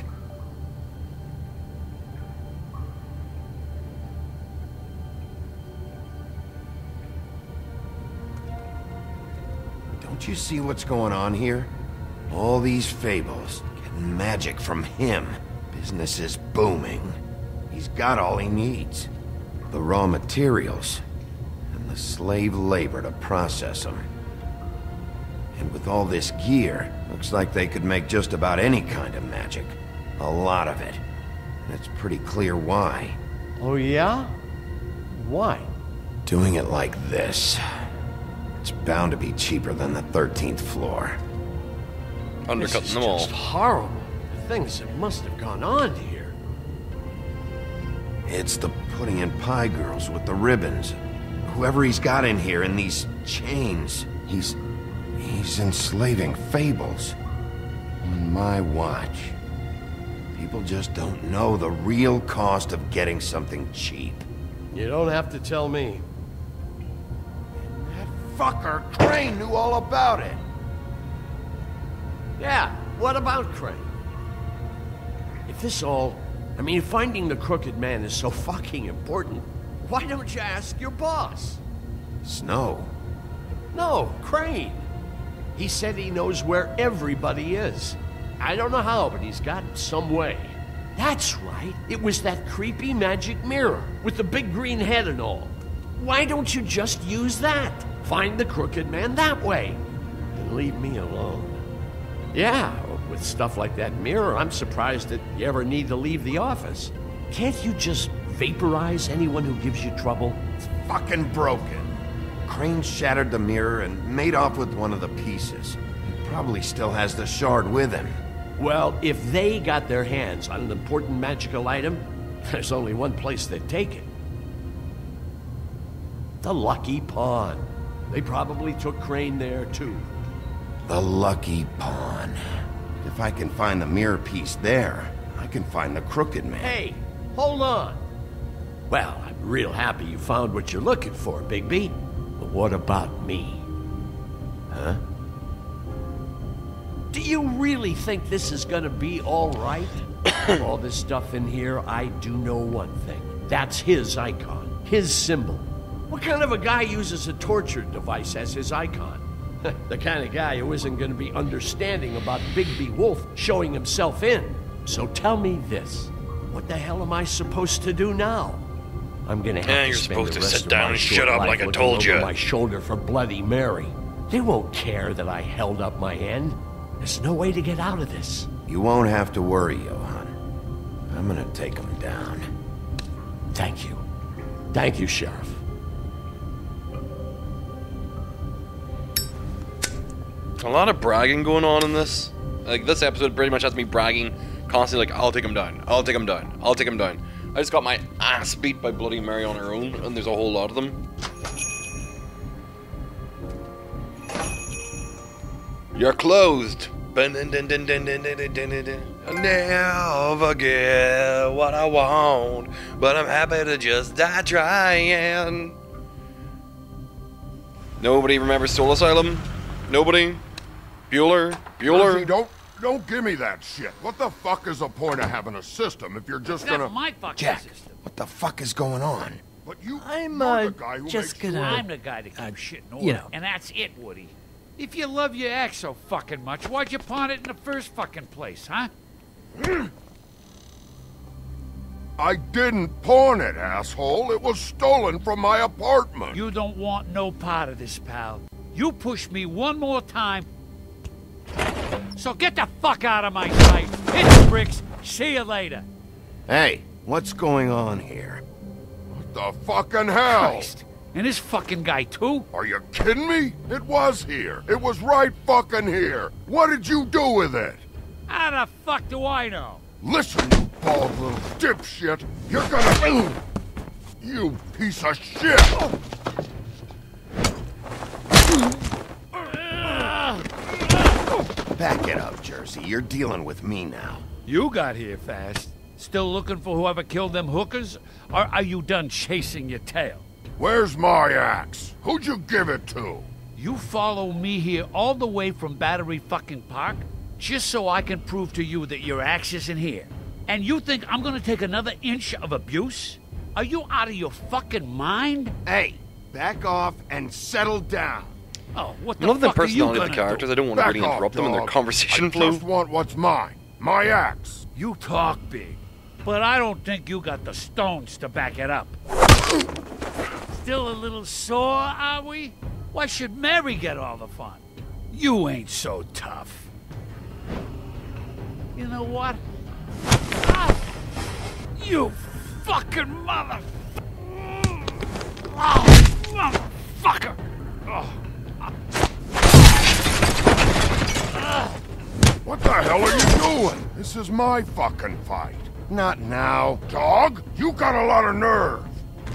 Don't you see what's going on here? All these fables, getting magic from him. Business is booming. He's got all he needs. The raw materials, and the slave labor to process them. And with all this gear, looks like they could make just about any kind of magic. A lot of it. And it's pretty clear why. Oh yeah? Why? Doing it like this. It's bound to be cheaper than the thirteenth floor. Undercutting them all. This is just horrible. The things that must have gone on here. It's the putting in pie girls with the ribbons. Whoever he's got in here in these chains, he's... he's enslaving fables. On my watch. People just don't know the real cost of getting something cheap. You don't have to tell me. Fucker, Crane knew all about it. Yeah, what about Crane? If this all... I mean, finding the Crooked Man is so fucking important, why don't you ask your boss? Snow? No, Crane. He said he knows where everybody is. I don't know how, but he's got some way. That's right. It was that creepy magic mirror with the big green head and all. Why don't you just use that? Find the Crooked Man that way. And leave me alone. Yeah, with stuff like that mirror, I'm surprised that you ever need to leave the office. Can't you just vaporize anyone who gives you trouble? It's fucking broken. Crane shattered the mirror and made off with one of the pieces. He probably still has the shard with him. Well, if they got their hands on an important magical item, there's only one place they'd take it. The Lucky Pawn. They probably took Crane there, too. The Lucky Pawn. If I can find the mirror piece there, I can find the Crooked Man. Hey, hold on. Well, I'm real happy you found what you're looking for, Bigby. But what about me? Huh? Do you really think this is gonna be all right? All this stuff in here, I do know one thing. That's his icon, his symbol. What kind of a guy uses a torture device as his icon? The kind of guy who isn't going to be understanding about Bigby Wolf showing himself in. So tell me this. What the hell am I supposed to do now? I'm going to have yeah, to you're spend supposed the to rest sit of down my and short shut up life like I looking told over you. my shoulder for Bloody Mary. They won't care that I held up my end. There's no way to get out of this. You won't have to worry, Johan. I'm gonna take him down. Thank you. Thank you, Sheriff. A lot of bragging going on in this. Like, this episode pretty much has me bragging constantly, like, I'll take him down, I'll take him down, I'll take him down. I just got my ass beat by Bloody Mary on her own, and there's a whole lot of them. You're closed. I'll never get what I want, but I'm happy to just die trying. Nobody remembers Soul Asylum? Nobody? Bueller? Bueller? Jersey, don't, don't give me that shit. What the fuck is the point of having a system if you're just That's gonna... my fucking Jack, system. what the fuck is going on? But you, I'm you're uh, the guy who just makes gonna. sure- I'm the guy that keeps uh, shit in order, you know. and that's it, Woody. If you love your ex so fucking much, why'd you pawn it in the first fucking place, huh? I didn't pawn it, asshole. It was stolen from my apartment. You don't want no part of this, pal. You push me one more time, so get the fuck out of my sight. Hit the bricks. See you later. Hey, what's going on here? What the fucking hell? Christ. And this fucking guy, too? Are you kidding me? It was here. It was right fucking here. What did you do with it? How the fuck do I know? Listen, you bald little dipshit. You're gonna... You piece of shit. Back it up, Jersey. You're dealing with me now. You got here fast. Still looking for whoever killed them hookers? Or are you done chasing your tail? Where's my axe? Who'd you give it to? You follow me here all the way from Battery fucking Park just so I can prove to you that your axe isn't here. And you think I'm gonna take another inch of abuse? Are you out of your fucking mind? Hey, back off and settle down. Oh, what I the love the fuck are you personality of the gonna characters. do? I don't want to Back really off, interrupt them in their dog. conversation I flow. just want what's mine. My axe. You talk big, but I don't think you got the stones to back it up. Still a little sore, are we? Why should Mary get all the fun? You ain't so tough. You know what? Ah, you fucking mother... Oh, motherfucker! Oh. What the hell are you doing? This is my fucking fight. Not now. Dog, you got a lot of nerve.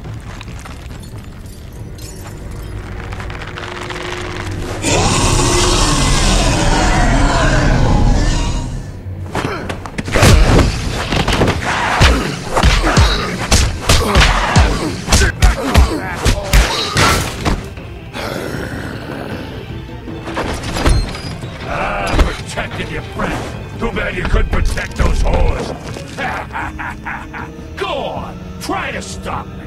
Your friend. Too bad you couldn't protect those whores. Go on, try to stop me.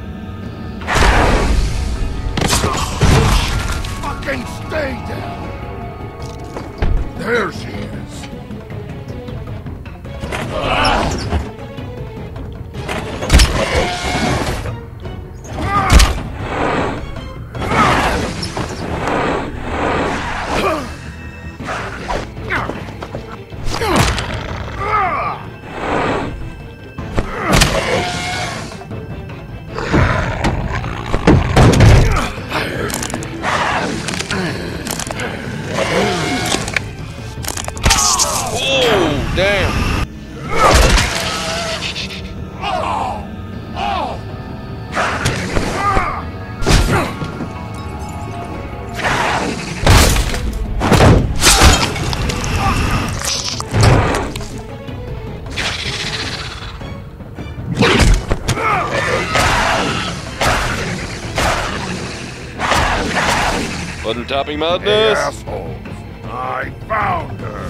Fucking stay down. There she is. Button tapping Hey, madness. assholes. I found her.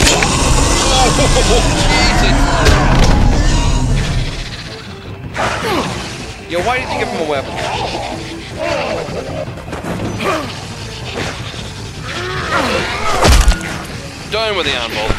Oh, Jesus. Yo, why did you give him a weapon? Down with the anvil.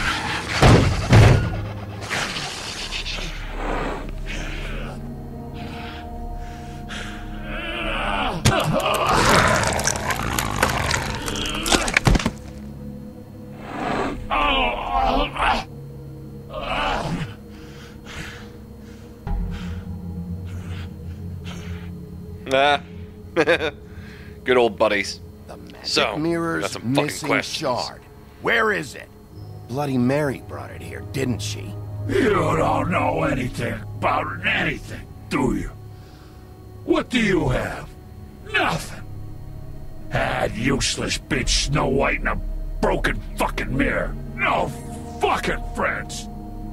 Nah. Good old buddies. The magic So, mirror's got some fucking missing questions. shard. Where is it? Bloody Mary brought it here, didn't she? You don't know anything about anything, do you? What do you have? Nothing. Ah, useless bitch Snow White in a broken fucking mirror. no fucking friends.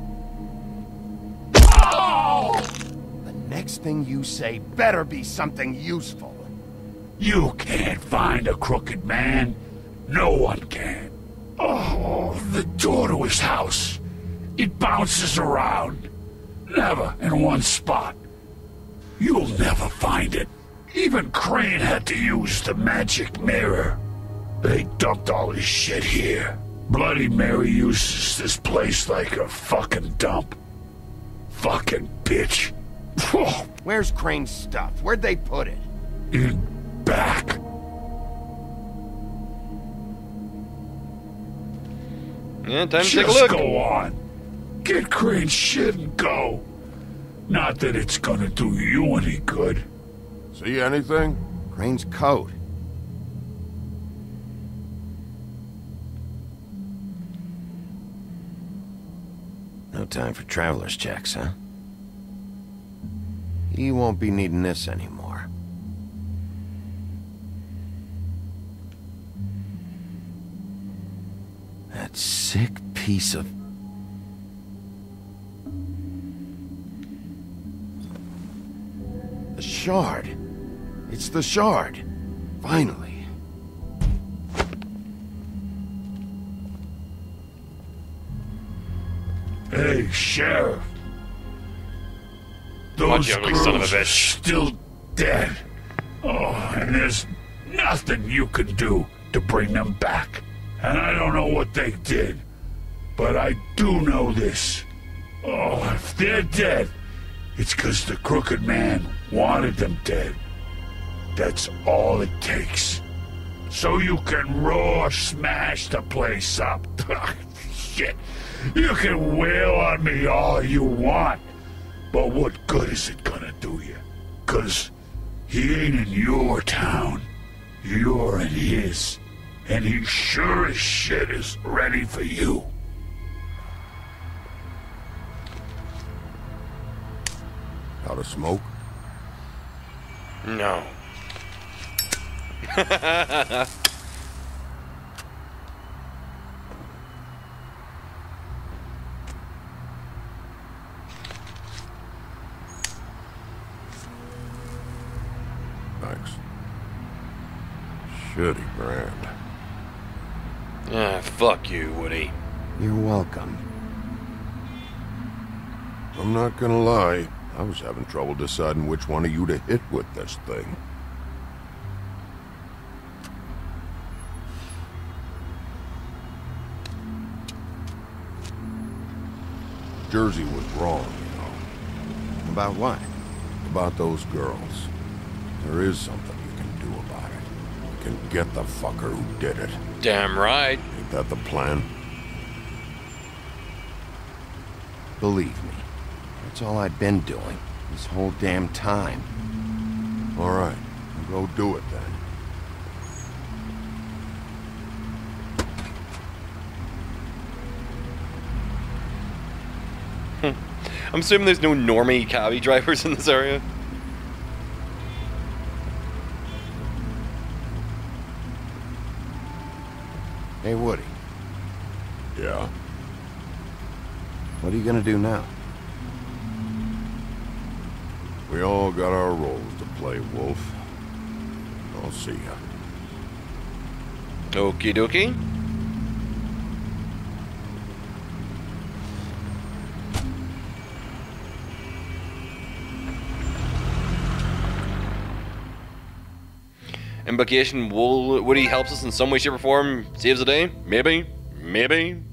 Oh! The next thing you say better be something useful. You can't find a crooked man. No one can. Oh, the door to his house. It bounces around. Never in one spot. You'll never find it. Even Crane had to use the magic mirror. They dumped all his shit here. Bloody Mary uses this place like a fucking dump. Fucking bitch. Where's Crane's stuff? Where'd they put it? In back. Yeah, time to Just take a look. go on. Get Crane's shit and go. Not that it's gonna do you any good. See anything? Crane's coat. No time for traveler's checks, huh? He won't be needing this anymore. That sick piece of... The shard. It's the shard. Finally. Hey, Sheriff. Watch Those you ugly son of a girls are bitch. still dead. Oh, and there's nothing you can do to bring them back. And I don't know what they did, but I do know this. Oh, if they're dead, it's because the crooked man wanted them dead. That's all it takes. So you can roar smash the place up. Shit. You can wail on me all you want, but what good is it gonna do you? 'Cause he ain't in your town. You're in his. And he sure as shit is ready for you. Out of smoke? No. Thanks. Shitty brand. Ah, fuck you, Woody. You're welcome. I'm not gonna lie. I was having trouble deciding which one of you to hit with this thing. Jersey was wrong, you know. About what? About those girls. There is something you can do about it. You can get the fucker who did it. Damn right. Ain't that the plan? Believe me, that's all I've been doing this whole damn time. All right, go do it then. I'm assuming there's no normie cabbie drivers in this area. Hey, Woody. Yeah? What are you gonna do now? We all got our roles to play, Wolf. I'll see ya. Okie dokie. Implication, Wo- Woody helps us in some way, shape, or form, saves the day? Maybe. Maybe.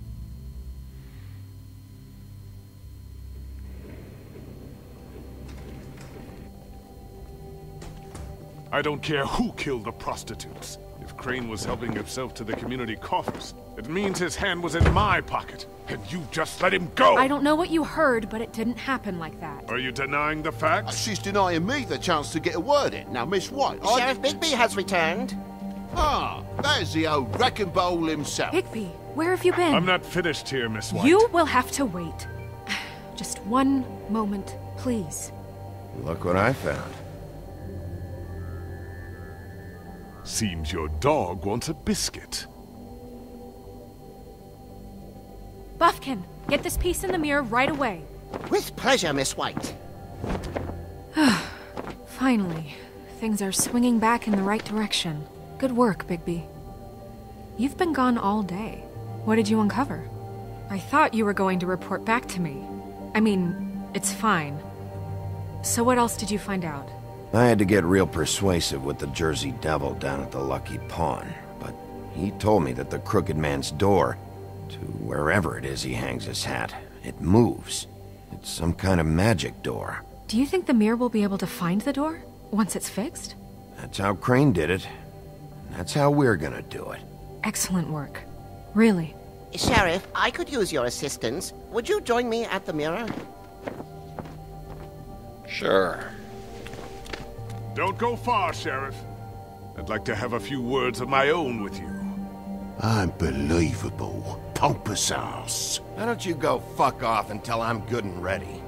I don't care who killed the prostitutes. If Crane was helping himself to the community coffers, it means his hand was in my pocket, and you just let him go! I don't know what you heard, but it didn't happen like that. Are you denying the facts? She's denying me the chance to get a word in. Now, Miss White, I... Sheriff Bigby has returned. Ah, there's the old wrecking bowl himself. Bigby, where have you been? I'm not finished here, Miss White. You will have to wait. Just one moment, please. Look what I found. Seems your dog wants a biscuit. Buffkin, get this piece in the mirror right away. With pleasure, Miss White. Finally, things are swinging back in the right direction. Good work, Bigby. You've been gone all day. What did you uncover? I thought you were going to report back to me. I mean, it's fine. So what else did you find out? I had to get real persuasive with the Jersey Devil down at the Lucky Pawn, but he told me that the Crooked Man's door, to wherever it is he hangs his hat, it moves. It's some kind of magic door. Do you think the mirror will be able to find the door once it's fixed? That's how Crane did it. And that's how we're gonna do it. Excellent work. Really. Sheriff, I could use your assistance. Would you join me at the mirror? Sure. Don't go far, Sheriff. I'd like to have a few words of my own with you. Unbelievable. Pompous ass. Why don't you go fuck off until I'm good and ready?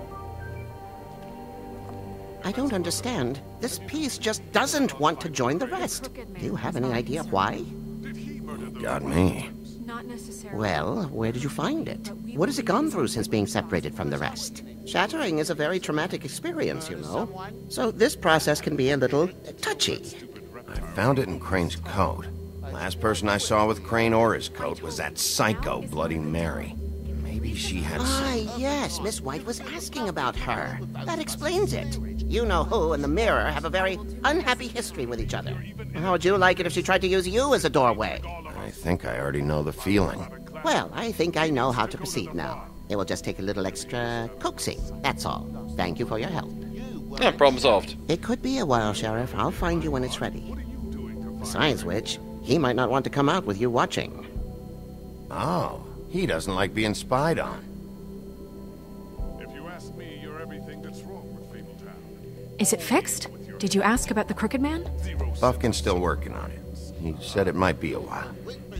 I don't understand. This piece just doesn't want to join the rest. Do you have any idea why? Got me. Not necessarily. Well, where did you find it? What has it gone through since being separated from the rest? Shattering is a very traumatic experience, you know. So this process can be a little touchy. I found it in Crane's coat. Last person I saw with Crane or his coat was that psycho Bloody Mary. Maybe she had Ah, some... yes, Miss White was asking about her. That explains it. You know who and the mirror have a very unhappy history with each other. How would you like it if she tried to use you as a doorway? I think I already know the feeling. Well, I think I know how to proceed now. It will just take a little extra coaxing, that's all. Thank you for your help. Yeah, problem solved. It could be a while, Sheriff. I'll find you when it's ready. Besides which, he might not want to come out with you watching. Oh, he doesn't like being spied on. If you ask me, you're everything that's wrong with Fabletown. Is it fixed? Did you ask about the Crooked Man? Buffkin's still working on it. He said it might be a while.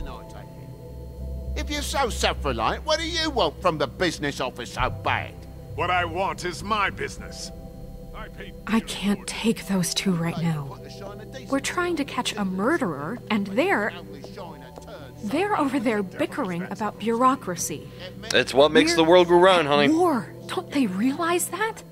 If you're so self-reliant, what do you want from the business office so bad? What I want is my business. I paid I can't take those two right now. We're trying to catch a murderer, and they're... They're over there bickering about bureaucracy. It's what makes the world go round, honey. War. Don't they realize that?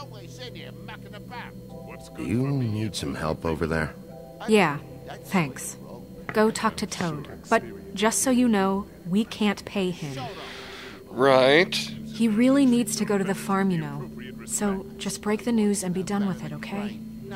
Do you need some help over there? Yeah, thanks. Go talk to Toad. But just so you know, we can't pay him. Right. He really needs to go to the farm, you know. So just break the news and be done with it, okay?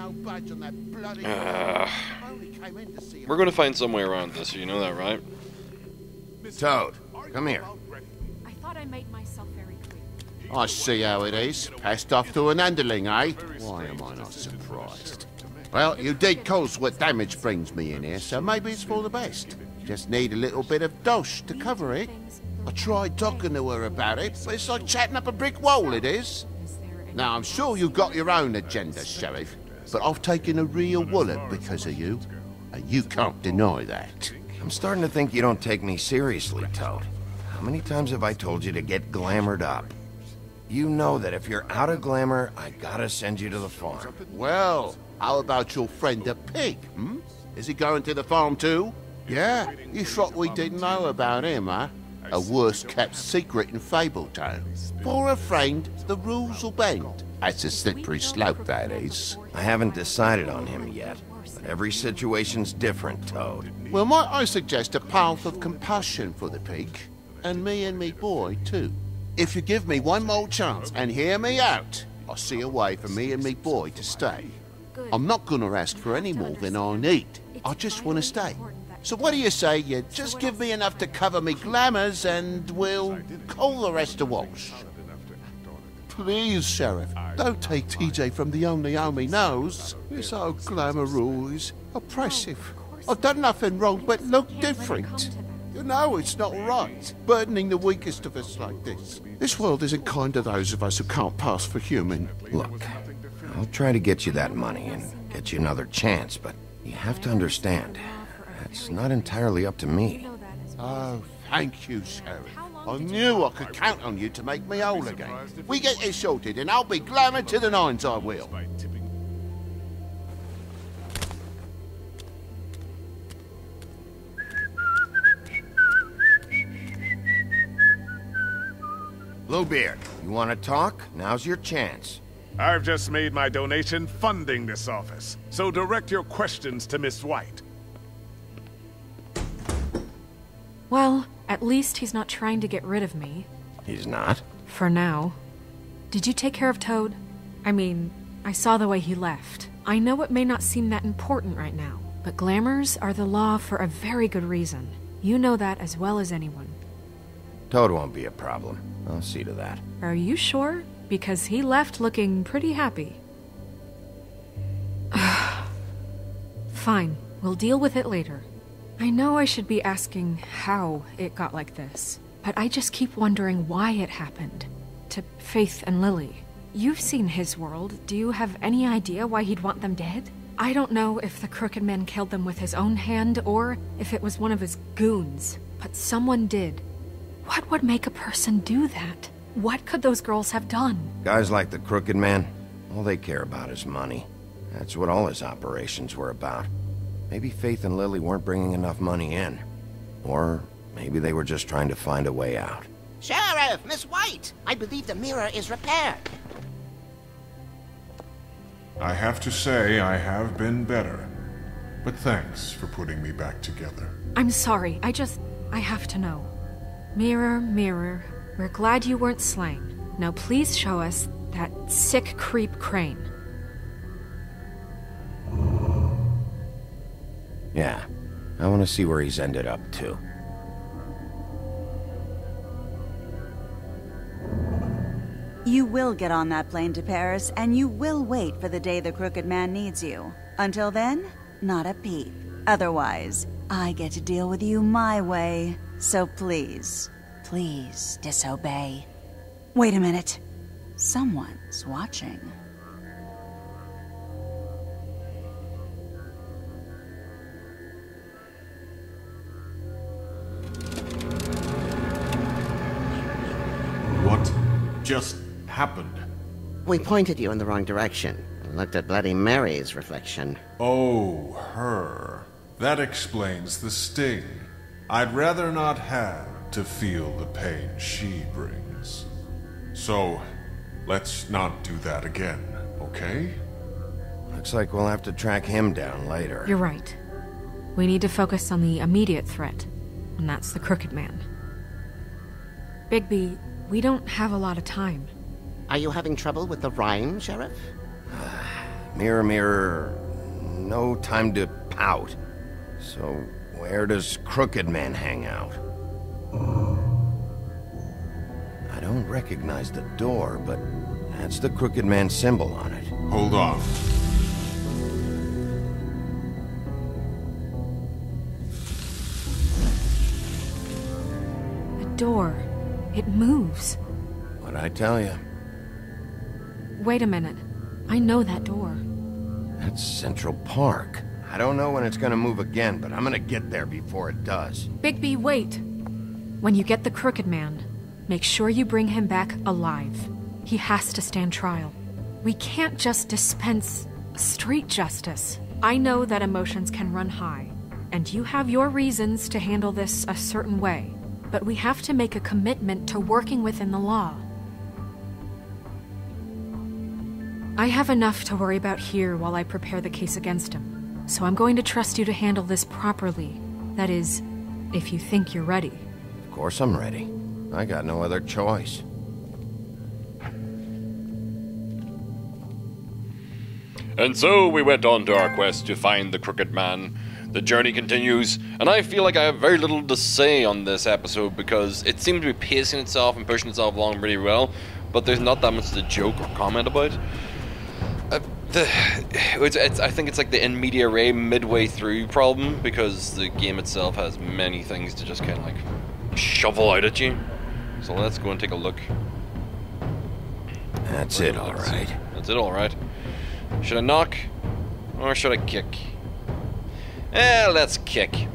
Uh, we're going to find some way around this, you know that, right? Toad, come here. I thought I made myself very clear. I see how it is. Passed off to an underling, eh? Why am I not surprised? Well, you did cause what damage brings me in here, so maybe it's for the best. Just need a little bit of dosh to cover it. I tried talking to her about it, but it's like chatting up a brick wall, it is. Now, I'm sure you've got your own agenda, Sheriff, but I've taken a real wallop because of you, and you can't deny that. I'm starting to think you don't take me seriously, Toad. How many times have I told you to get glamored up? You know that if you're out of glamour, I gotta send you to the farm. Well, how about your friend the pig, hmm? Is he going to the farm too? Yeah, you thought we didn't know about him, huh? A worst-kept secret in Fabletown. For a friend, the rules will bend. That's a slippery slope, that is. I haven't decided on him yet, but every situation's different, Toad. Well, might I suggest a path of compassion for the pig? And me and me boy, too. If you give me one more chance and hear me out, I'll see a way for me and me boy to stay. I'm not gonna ask for any more than I need. I just want to stay. So what do you say you just give me enough to cover me glamours and we'll call the rest a wash? Please, Sheriff, don't take T J from the only home he knows. This old glamour rule is oppressive. I've done nothing wrong but look different. You know it's not right, burdening the weakest of us like this. This world isn't kind to those of us who can't pass for human. Look, I'll try to get you that money and get you another chance, but you have to understand, that's not entirely up to me. Oh, thank you, Sheriff. I knew I could count on you to make me whole again. We get this sorted and I'll be glamour to the nines, I will. Bluebeard, you want to talk? Now's your chance. I've just made my donation funding this office, so direct your questions to Miss White. Well, at least he's not trying to get rid of me. He's not? For now. Did you take care of Toad? I mean, I saw the way he left. I know it may not seem that important right now, but glamours are the law for a very good reason. You know that as well as anyone. Toad won't be a problem. I'll see to that. Are you sure? Because he left looking pretty happy. Fine, we'll deal with it later. I know I should be asking how it got like this, but I just keep wondering why it happened. To Faith and Lily. You've seen his world. Do you have any idea why he'd want them dead? I don't know if the Crooked Man killed them with his own hand or if it was one of his goons, but someone did. What would make a person do that? What could those girls have done? Guys like the Crooked Man, all they care about is money. That's what all his operations were about. Maybe Faith and Lily weren't bringing enough money in. Or maybe they were just trying to find a way out. Sheriff, Miss White, I believe the mirror is repaired. I have to say I have been better. But thanks for putting me back together. I'm sorry, I just... I have to know. Mirror, mirror, we're glad you weren't slain. Now please show us that sick creep Crane. Yeah, I want to see where he's ended up, too. You will get on that plane to Paris, and you will wait for the day the Crooked Man needs you. Until then, not a peep. Otherwise, I get to deal with you my way. So please, please disobey. Wait a minute. Someone's watching. What just happened? We pointed you in the wrong direction and looked at Bloody Mary's reflection. Oh, her. That explains the sting. I'd rather not have to feel the pain she brings. So, let's not do that again, okay? Looks like we'll have to track him down later. You're right. We need to focus on the immediate threat, and that's the Crooked Man. Bigby, we don't have a lot of time. Are you having trouble with the rhyme, Sheriff? Mirror, mirror, no time to pout. So, where does Crooked Man hang out? I don't recognize the door, but that's the Crooked Man symbol on it. Hold on. The door. It moves. What'd I tell you? Wait a minute. I know that door. That's Central Park. I don't know when it's gonna move again, but I'm gonna get there before it does. Bigby, wait. When you get the Crooked Man, make sure you bring him back alive. He has to stand trial. We can't just dispense street justice. I know that emotions can run high, and you have your reasons to handle this a certain way, but we have to make a commitment to working within the law. I have enough to worry about here while I prepare the case against him, so I'm going to trust you to handle this properly. That is, if you think you're ready. Of course I'm ready. I got no other choice. And so we went on to our quest to find the Crooked Man. The journey continues, and I feel like I have very little to say on this episode because it seems to be pacing itself and pushing itself along pretty well, but there's not that much to joke or comment about. Uh, the, it's, it's, I think it's like the in media res midway through problem because the game itself has many things to just kind of like shovel out at you. So let's go and take a look. That's it, all right. That's it, all right. Should I knock or should I kick? Eh, let's kick.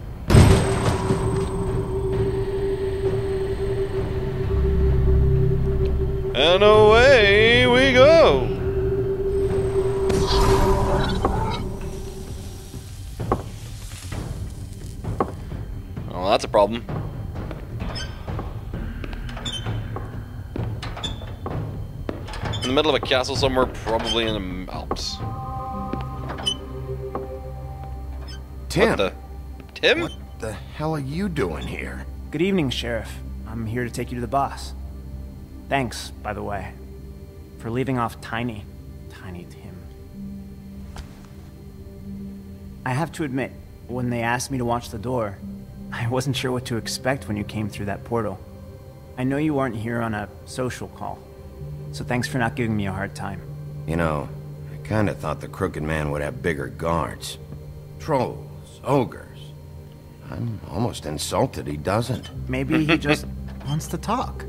And away we go. Well, that's a problem. the middle of a castle somewhere, probably in the Alps. Tim! What the? Tim? What the hell are you doing here? Good evening, Sheriff. I'm here to take you to the boss. Thanks, by the way, for leaving off Tiny. Tiny Tim. I have to admit, when they asked me to watch the door, I wasn't sure what to expect when you came through that portal. I know you weren't here on a social call, so thanks for not giving me a hard time. You know, I kinda thought the Crooked Man would have bigger guards. Trolls, ogres. I'm almost insulted he doesn't. Maybe he just wants to talk.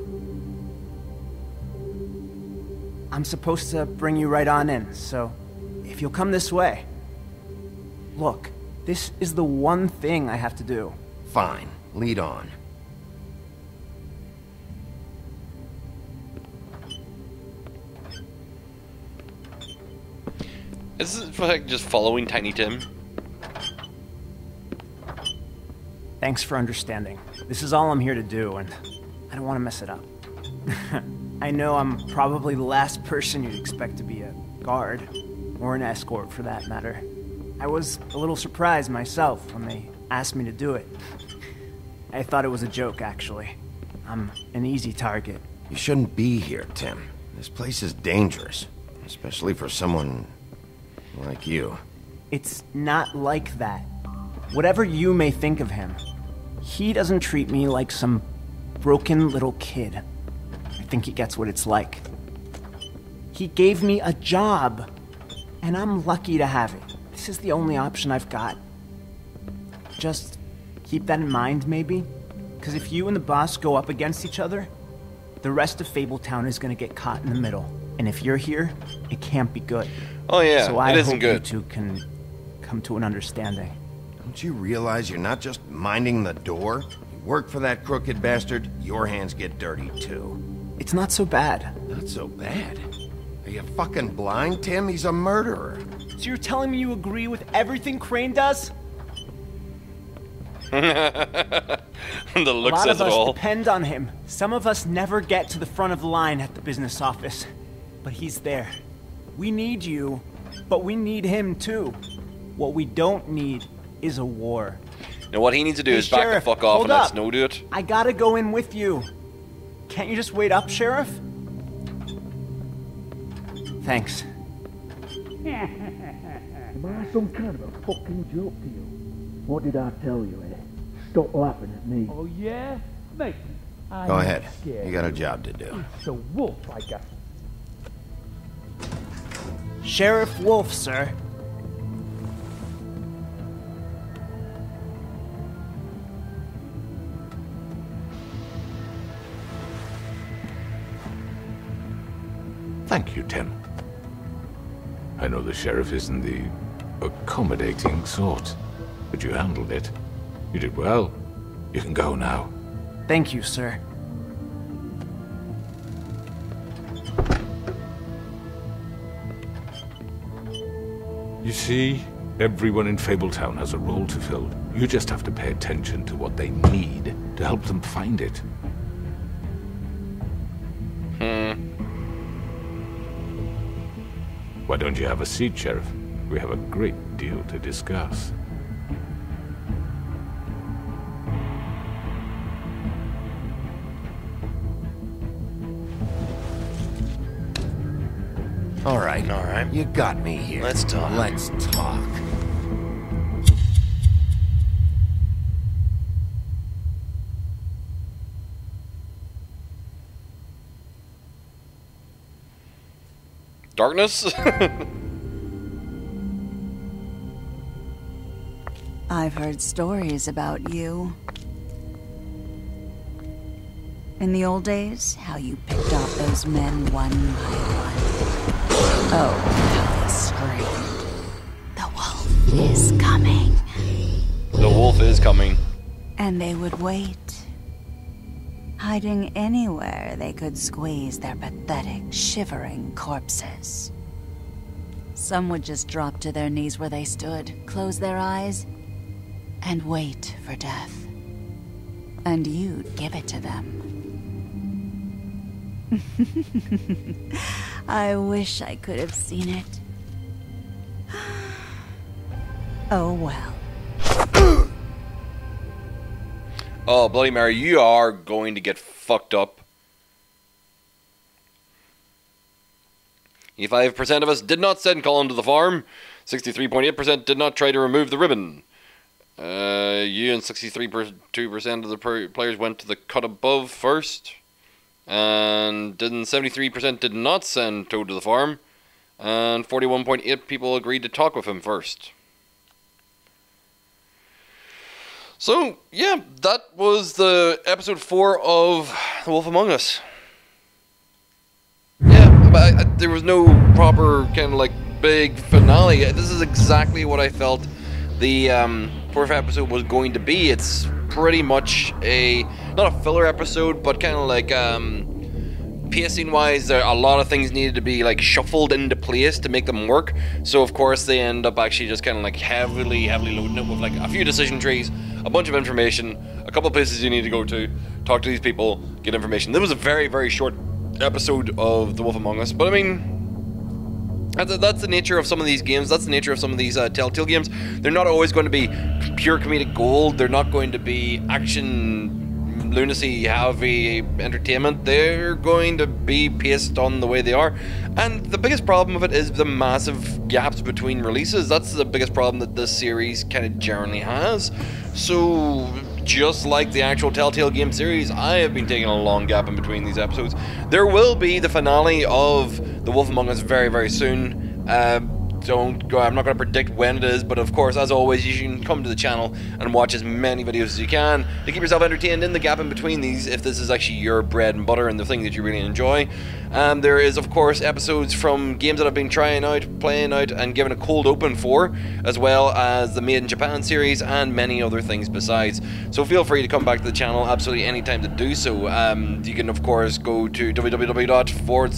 I'm supposed to bring you right on in, so if you'll come this way. Look, this is the one thing I have to do. Fine, lead on. Is this like just following Tiny Tim? Thanks for understanding. This is all I'm here to do, and I don't want to mess it up. I know I'm probably the last person you'd expect to be a guard, or an escort for that matter. I was a little surprised myself when they asked me to do it. I thought it was a joke, actually. I'm an easy target. You shouldn't be here, Tim. This place is dangerous, especially for someone like you. It's not like that. Whatever you may think of him, he doesn't treat me like some broken little kid. I think he gets what it's like. He gave me a job, and I'm lucky to have it. This is the only option I've got. Just keep that in mind, maybe? Because if you and the boss go up against each other, the rest of Fabletown is going to get caught in the middle. And if you're here, it can't be good. Oh yeah, so I it isn't hope good. you two can come to an understanding. Don't you realize you're not just minding the door? You work for that crooked bastard, your hands get dirty too. It's not so bad. Not so bad? Are you fucking blind, Tim? He's a murderer. So you're telling me you agree with everything Crane does? The looks A lot says of it us all. depend on him. Some of us never get to the front of the line at the business office. But he's there. We need you, but we need him too. What we don't need is a war. Now what he needs to do Hey, is back Sheriff, the fuck off hold and let up. Snow do it. I gotta go in with you. Can't you just wait up, Sheriff? Thanks. Am I some kind of a fucking joke to you? What did I tell you, eh? Stop laughing at me. Oh, yeah? Mate, I'm Go ahead. scared. You got a job to do. It's a wolf, I guess. Sheriff Wolf, sir. Thank you, Tim. I know the sheriff isn't the accommodating sort, but you handled it. You did well. You can go now. Thank you, sir. You see, everyone in Fabletown has a role to fill. You just have to pay attention to what they need to help them find it. Hmm. Why don't you have a seat, Sheriff? We have a great deal to discuss. All right. All right. You got me here. Let's talk. Let's talk. Darkness? I've heard stories about you. In the old days, how you picked off those men one by one. Oh, how they screamed. The wolf is coming. The wolf is coming. And they would wait. Hiding anywhere they could squeeze their pathetic, shivering corpses. Some would just drop to their knees where they stood, close their eyes, and wait for death. And you'd give it to them. I wish I could have seen it. Oh well. Oh, Bloody Mary, you are going to get fucked up. eighty-five percent of us did not send Colin to the farm. sixty-three point eight percent did not try to remove the ribbon. Uh, you and sixty-three point two percent of the per players went to the cut above first. And didn't seventy-three percent did not send Toad to the farm. And forty-one point eight people agreed to talk with him first. So, yeah, that was the episode four of The Wolf Among Us. Yeah, but I, I, there was no proper kind of like big finale. This is exactly what I felt the um, fourth episode was going to be. It's pretty much a, not a filler episode, but kind of like um, pacing wise, there a lot of things needed to be like shuffled into place to make them work. So of course they end up actually just kind of like heavily, heavily loading it with like a few decision trees, a bunch of information, a couple of places you need to go to, talk to these people, get information. This was a very, very short episode of The Wolf Among Us, but I mean, that's, that's the nature of some of these games. That's the nature of some of these uh, Telltale games. They're not always going to be pure comedic gold. They're not going to be action lunacy heavy entertainment. They're going to be paced on the way they are, and the biggest problem of it is the massive gaps between releases. That's the biggest problem that this series kind of generally has. So just like the actual Telltale game series, I have been taking a long gap in between these episodes. There will be the finale of The Wolf Among Us very, very soon. Uh, don't go, I'm not going to predict when it is, but of course, as always, you can come to the channel and watch as many videos as you can to keep yourself entertained in the gap in between these, if this is actually your bread and butter and the thing that you really enjoy. And there is, of course, episodes from games that I've been trying out, playing out, and giving a cold open for, as well as the Made in Japan series and many other things besides. So feel free to come back to the channel absolutely anytime to do so. Um, you can, of course, go to w w w dot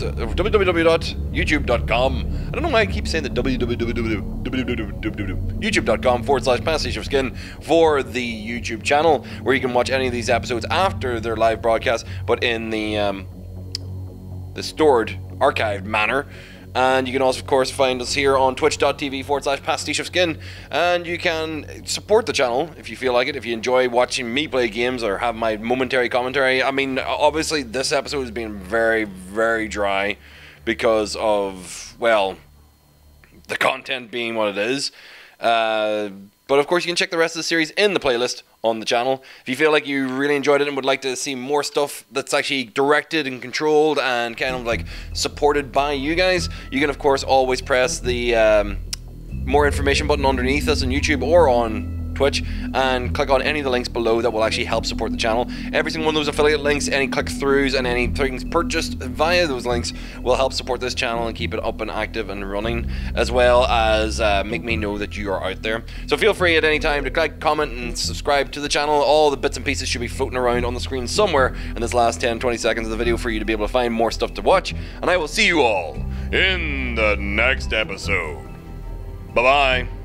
youtube dot com. I don't know why I keep saying the w w w dot youtube dot com forward slash PasticheofSkin for the YouTube channel, where you can watch any of these episodes after their live broadcast, but in the um, the stored, archived manner. And you can also, of course, find us here on twitch dot t v forward slash PasticheofSkin, and you can support the channel if you feel like it, if you enjoy watching me play games or have my momentary commentary. I mean, obviously, this episode has been very, very dry because of, well, the content being what it is. Uh, but of course, you can check the rest of the series in the playlist on the channel. If you feel like you really enjoyed it and would like to see more stuff that's actually directed and controlled and kind of like supported by you guys, you can of course always press the um, more information button underneath us on YouTube or on Twitch and click on any of the links below that will actually help support the channel. Every single one of those affiliate links, any click-throughs and any things purchased via those links will help support this channel and keep it up and active and running, as well as uh, make me know that you are out there. So feel free at any time to like, comment and subscribe to the channel. All the bits and pieces should be floating around on the screen somewhere in this last ten to twenty seconds of the video for you to be able to find more stuff to watch, and I will see you all in the next episode. Bye bye.